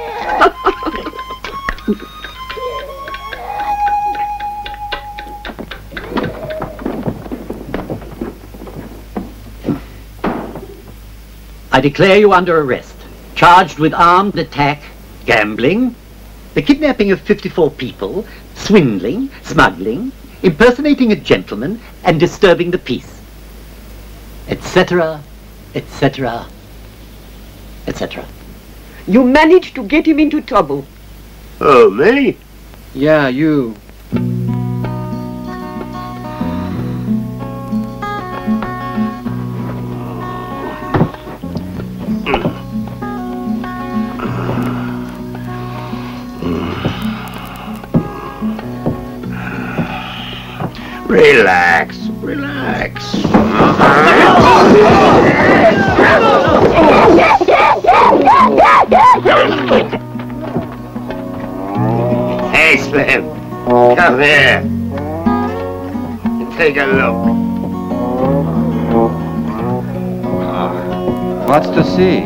I declare you under arrest, charged with armed attack, gambling, the kidnapping of 54 people, swindling, smuggling, impersonating a gentleman, and disturbing the peace, etc., etc., etc. You managed to get him into trouble. Oh, me? Yeah, you. Relax, relax. Hey, Slim, come here. Take a look. What's to see?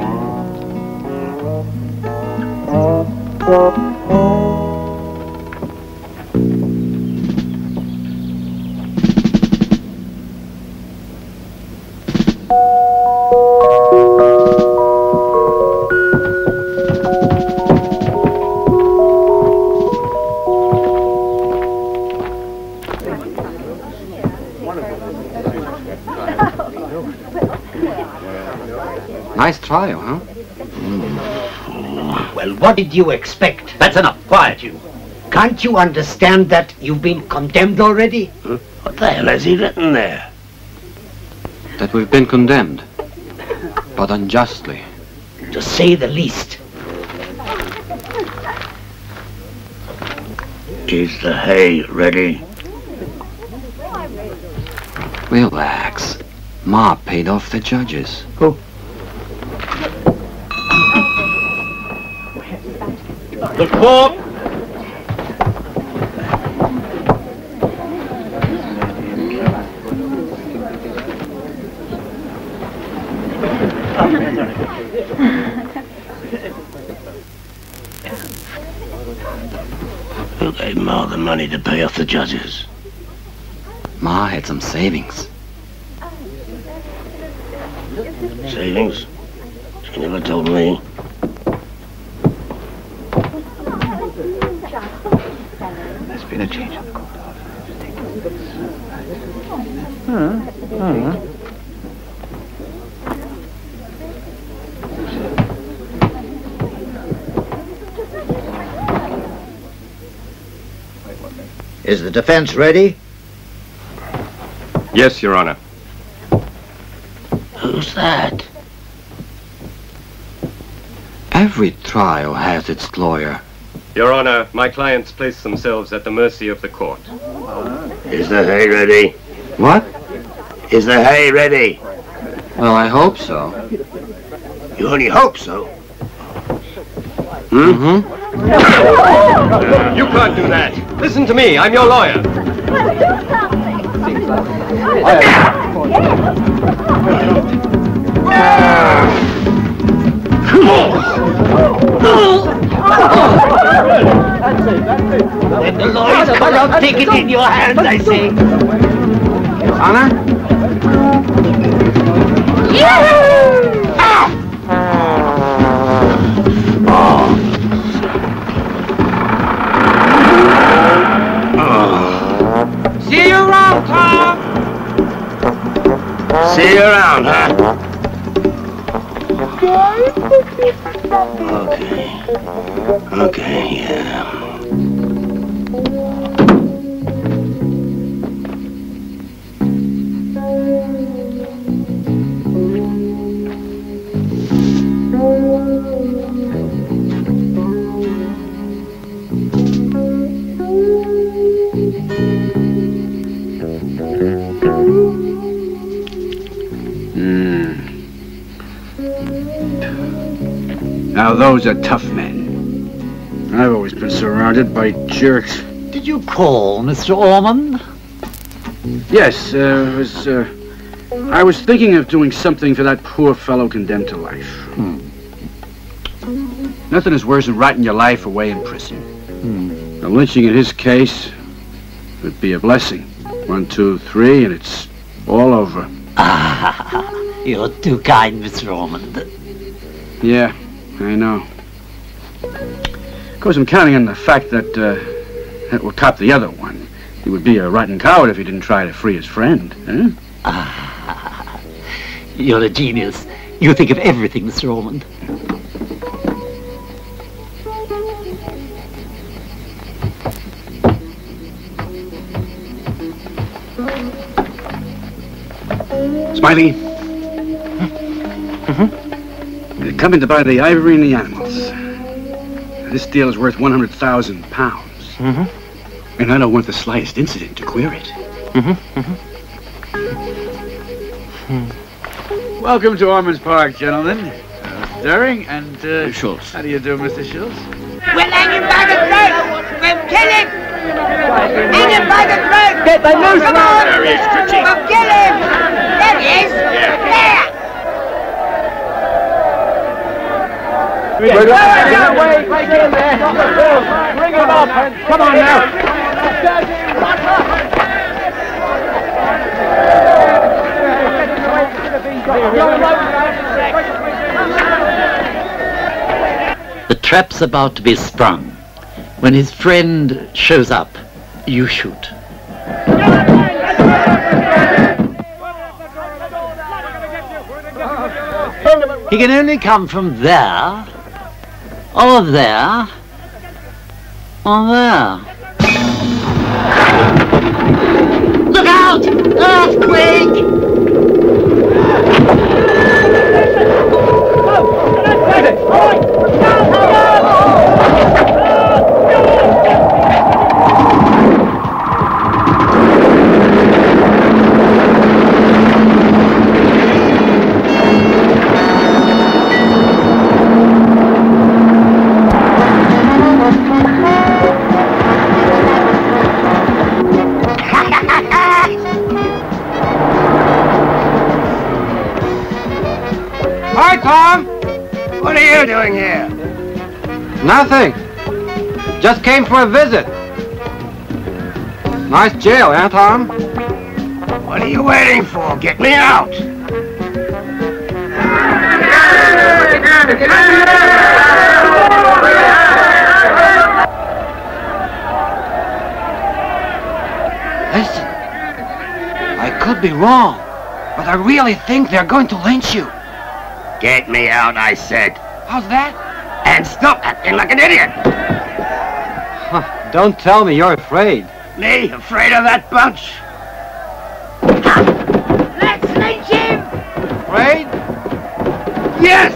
Nice trial, huh? Well, what did you expect? That's enough. Quiet, you. Can't you understand that you've been condemned already? Huh? What the hell has he written there? That we've been condemned, but unjustly. To say the least. Is the hay ready? Relax. Ma paid off the judges. Who? The court! Who gave Ma the money to pay off the judges? Ma had some savings. Savings? She never told me. There's been a change in the court. Is the defense ready? Yes, Your Honor. Who's that? Every trial has its lawyer. Your Honor, my clients place themselves at the mercy of the court. Is the hay ready? What? Is the hay ready? Well, I hope so. You only hope so. Mm-hmm. You can't do that. Listen to me. I'm your lawyer. When the law is corrupt, take it in your hands, I say. Your Honor? See you around, Tom! See you around, huh? Okay, yeah. Now those are tough men. I've always been surrounded by jerks. Did you call, Mr. Ormond? Yes, I was thinking of doing something for that poor fellow condemned to life. Nothing is worse than rotting your life away in prison. The lynching in his case would be a blessing. 1, 2, 3, and it's all over. Ah, you're too kind, Mr. Ormond. Yeah, I know. Of course, I'm counting on the fact that will cop the other one. He would be a rotten coward if he didn't try to free his friend, huh? Ah, you're a genius. You think of everything, Mr. Ormond. Smiley. They're coming to buy the ivory and the animals. This deal is worth 100,000 pounds. And I don't want the slightest incident to queer it. Welcome to Ormond's Park, gentlemen. Stirring and Schultz. How do you do, Mr. Schultz? We'll hang him by the throat! We'll kill him! Hang him by the throat! Get the noose, Come on! There he is, Trixie. We'll kill him! There he is! There! Get away! Break in there! Bring him up! Come on now! The trap's about to be sprung. When his friend shows up, you shoot. He can only come from there, or there, or there. Look out! Earthquake! Hi, Tom! What are you doing here? Nothing. Just came for a visit. Nice jail, huh, Tom? What are you waiting for? Get me out! Listen, I could be wrong, but I really think they're going to lynch you. Get me out, I said. How's that? And stop acting like an idiot! Don't tell me you're afraid. Me? Afraid of that bunch? Let's lynch him! Afraid? Yes!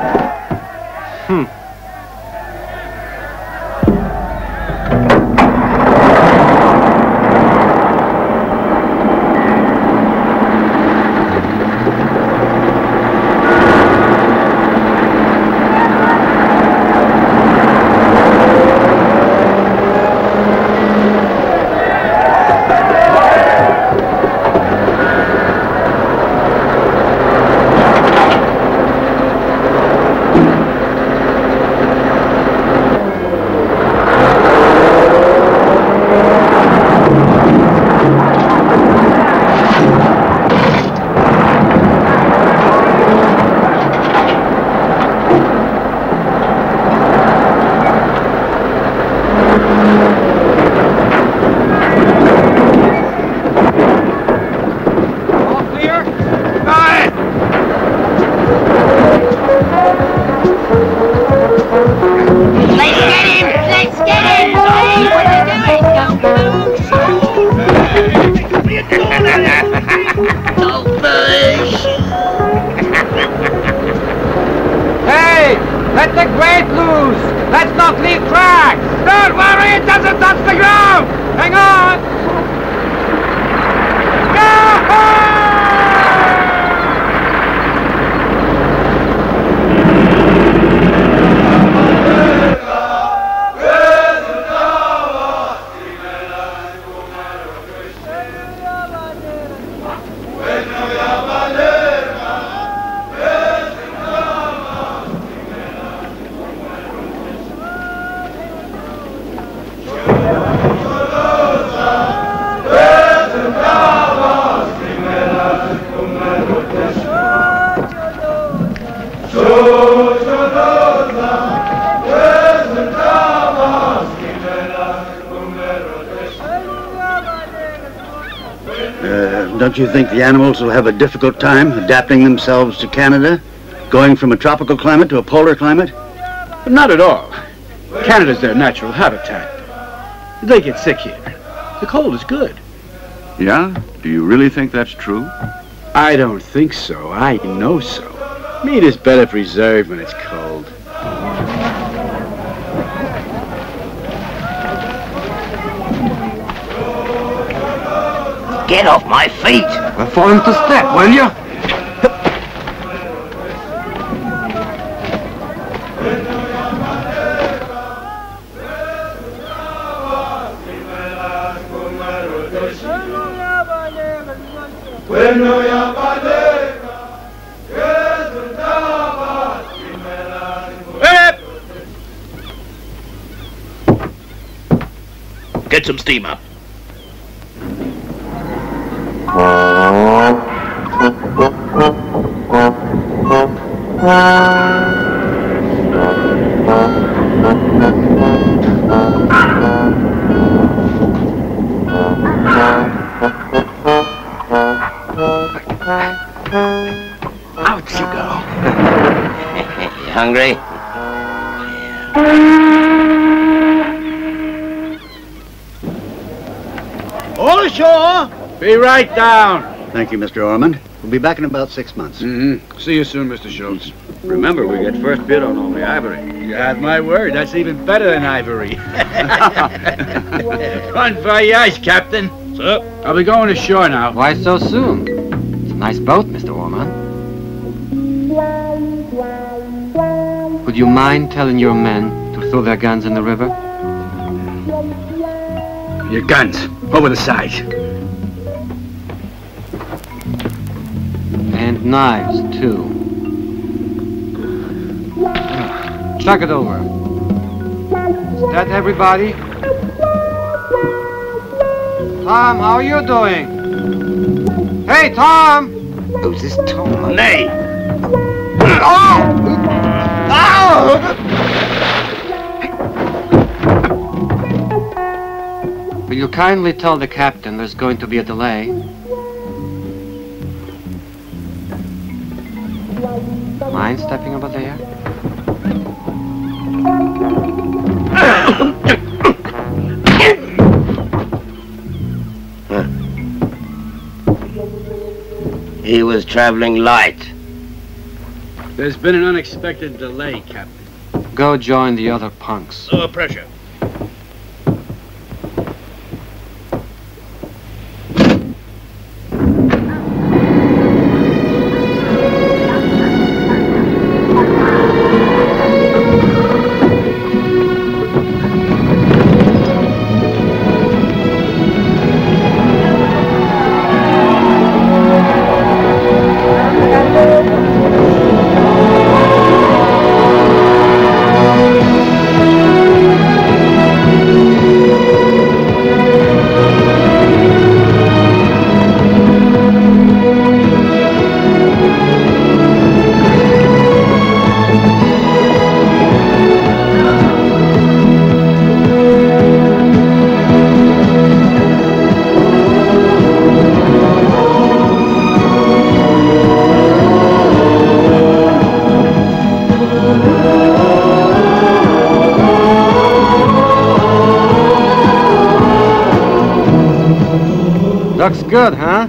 Hey! Let the grate loose! Let's not leave tracks! Don't worry, it doesn't touch the ground! Hang on! Don't you think the animals will have a difficult time adapting themselves to Canada? Going from a tropical climate to a polar climate? Not at all. Canada's their natural habitat. They get sick here. The cold is good. Yeah? Do you really think that's true? I don't think so. I know so. Meat is better preserved when it's cold. Get off my feet! Fall into step, will you? Get some steam up. Out you go. All ashore! Be right down. Thank you, Mr. Ormond. We'll be back in about 6 months. Mm-hmm. See you soon, Mr. Schultz. Remember, we get first bid on all the ivory. You have my word. That's even better than ivory. Bon voyage, Captain. Sir. I'll be going ashore now. Why so soon? It's a nice boat, Mr. Ormond. Would you mind telling your men to throw their guns in the river? Your guns. Over the side. And knives, too. Chuck it over. Is that everybody? Tom, how are you doing? Hey, Tom! Who's this Tom? Nay! Will you kindly tell the captain there's going to be a delay? Mind stepping over there? He was traveling light. There's been an unexpected delay, Captain. Go join the other punks. Lower pressure. Looks good, huh?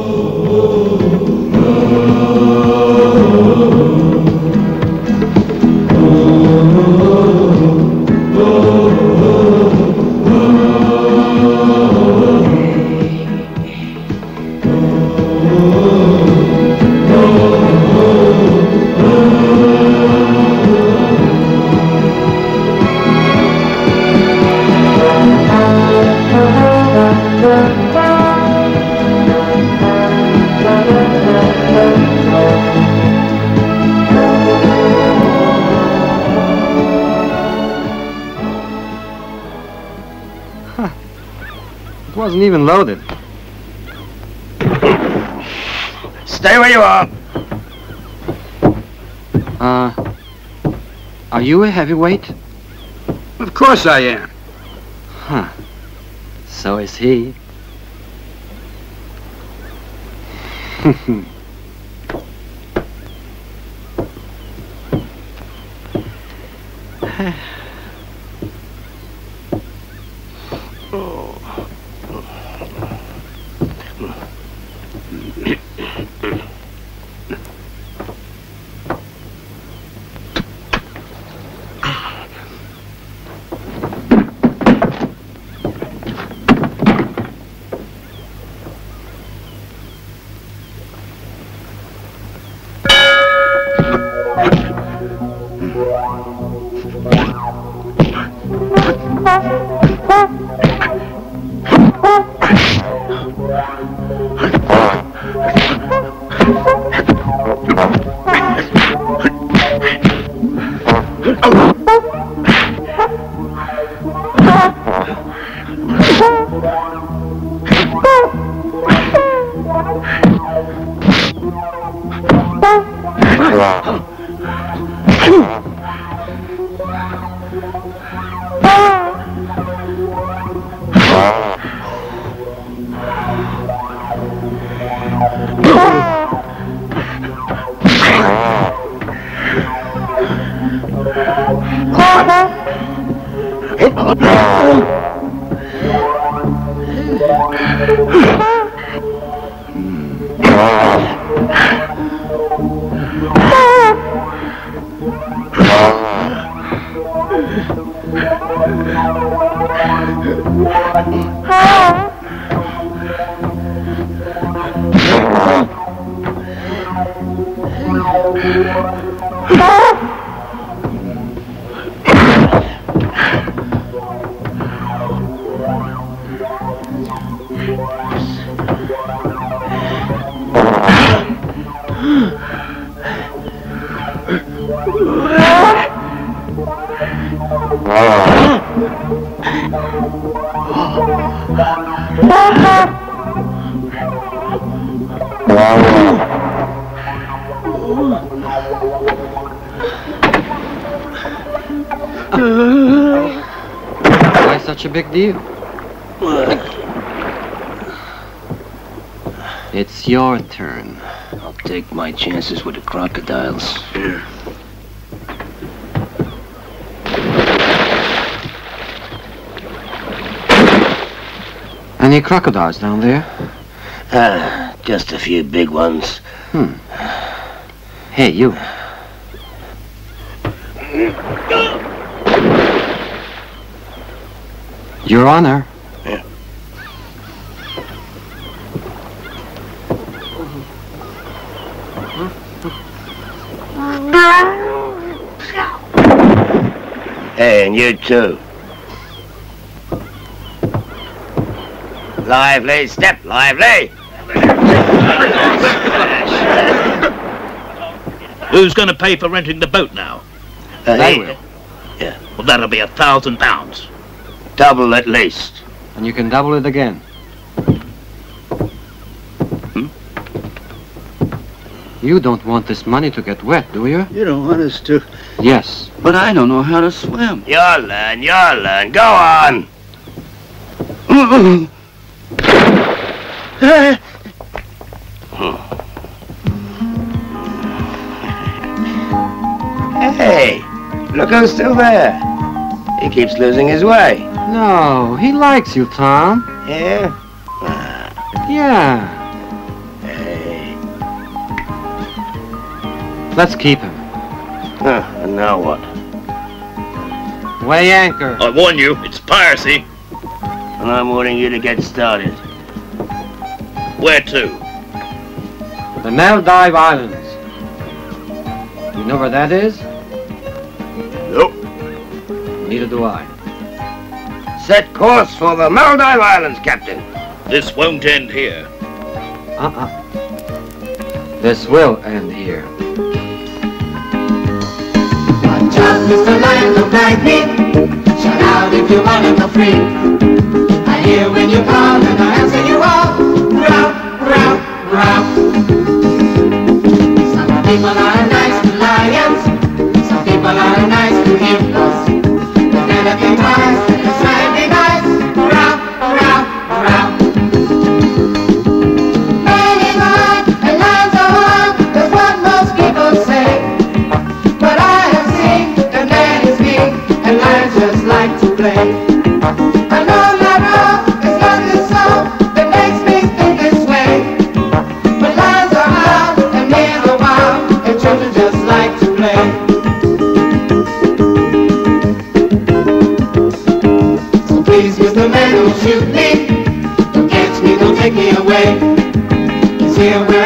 It wasn't even loaded. Stay where you are. Are you a heavyweight? Of course I am. Huh. So is he. Why such a big deal? It's your turn. I'll take my chances with the crocodiles. Here. Any crocodiles down there? Just a few big ones. Hey, you. Your Honor. Yeah. Hey, and you too. Lively, step lively. Who's going to pay for renting the boat now? I will. Yeah. Well, that'll be £1,000. Double at least. And you can double it again. You don't want this money to get wet, do you? You don't want us to. Yes. But I don't know how to swim. You'll learn, you'll learn. Go on. Hey, look who's still there. He keeps losing his way. No, he likes you, Tom. Yeah? Yeah. Hey. Let's keep him. And now what? Weigh anchor. I warn you, it's piracy. And I'm warning you to get started. Where to? The Maldive Islands. You know where that is? Nope. Neither do I. Set course for the Maldive Islands, Captain. This won't end here. This will end here. Watch out, Mr. Lion, don't bite me. Shout out if you want to go free. I hear when you call and I answer you all. Row, row, row. Some people are nice to lions. Some people are nice to hippos. But never think twice, it's trying to be nice. Row, row, row. Many lions and lions are one. That's what most people say. But I have seen that man is big and lions just like to play. I know not wrong, it's nothing so that makes me think this way. But lions are out and men are wild and children just like to play. So please, Mr. Man, don't shoot me. Don't catch me, don't take me away. 'Cause here we're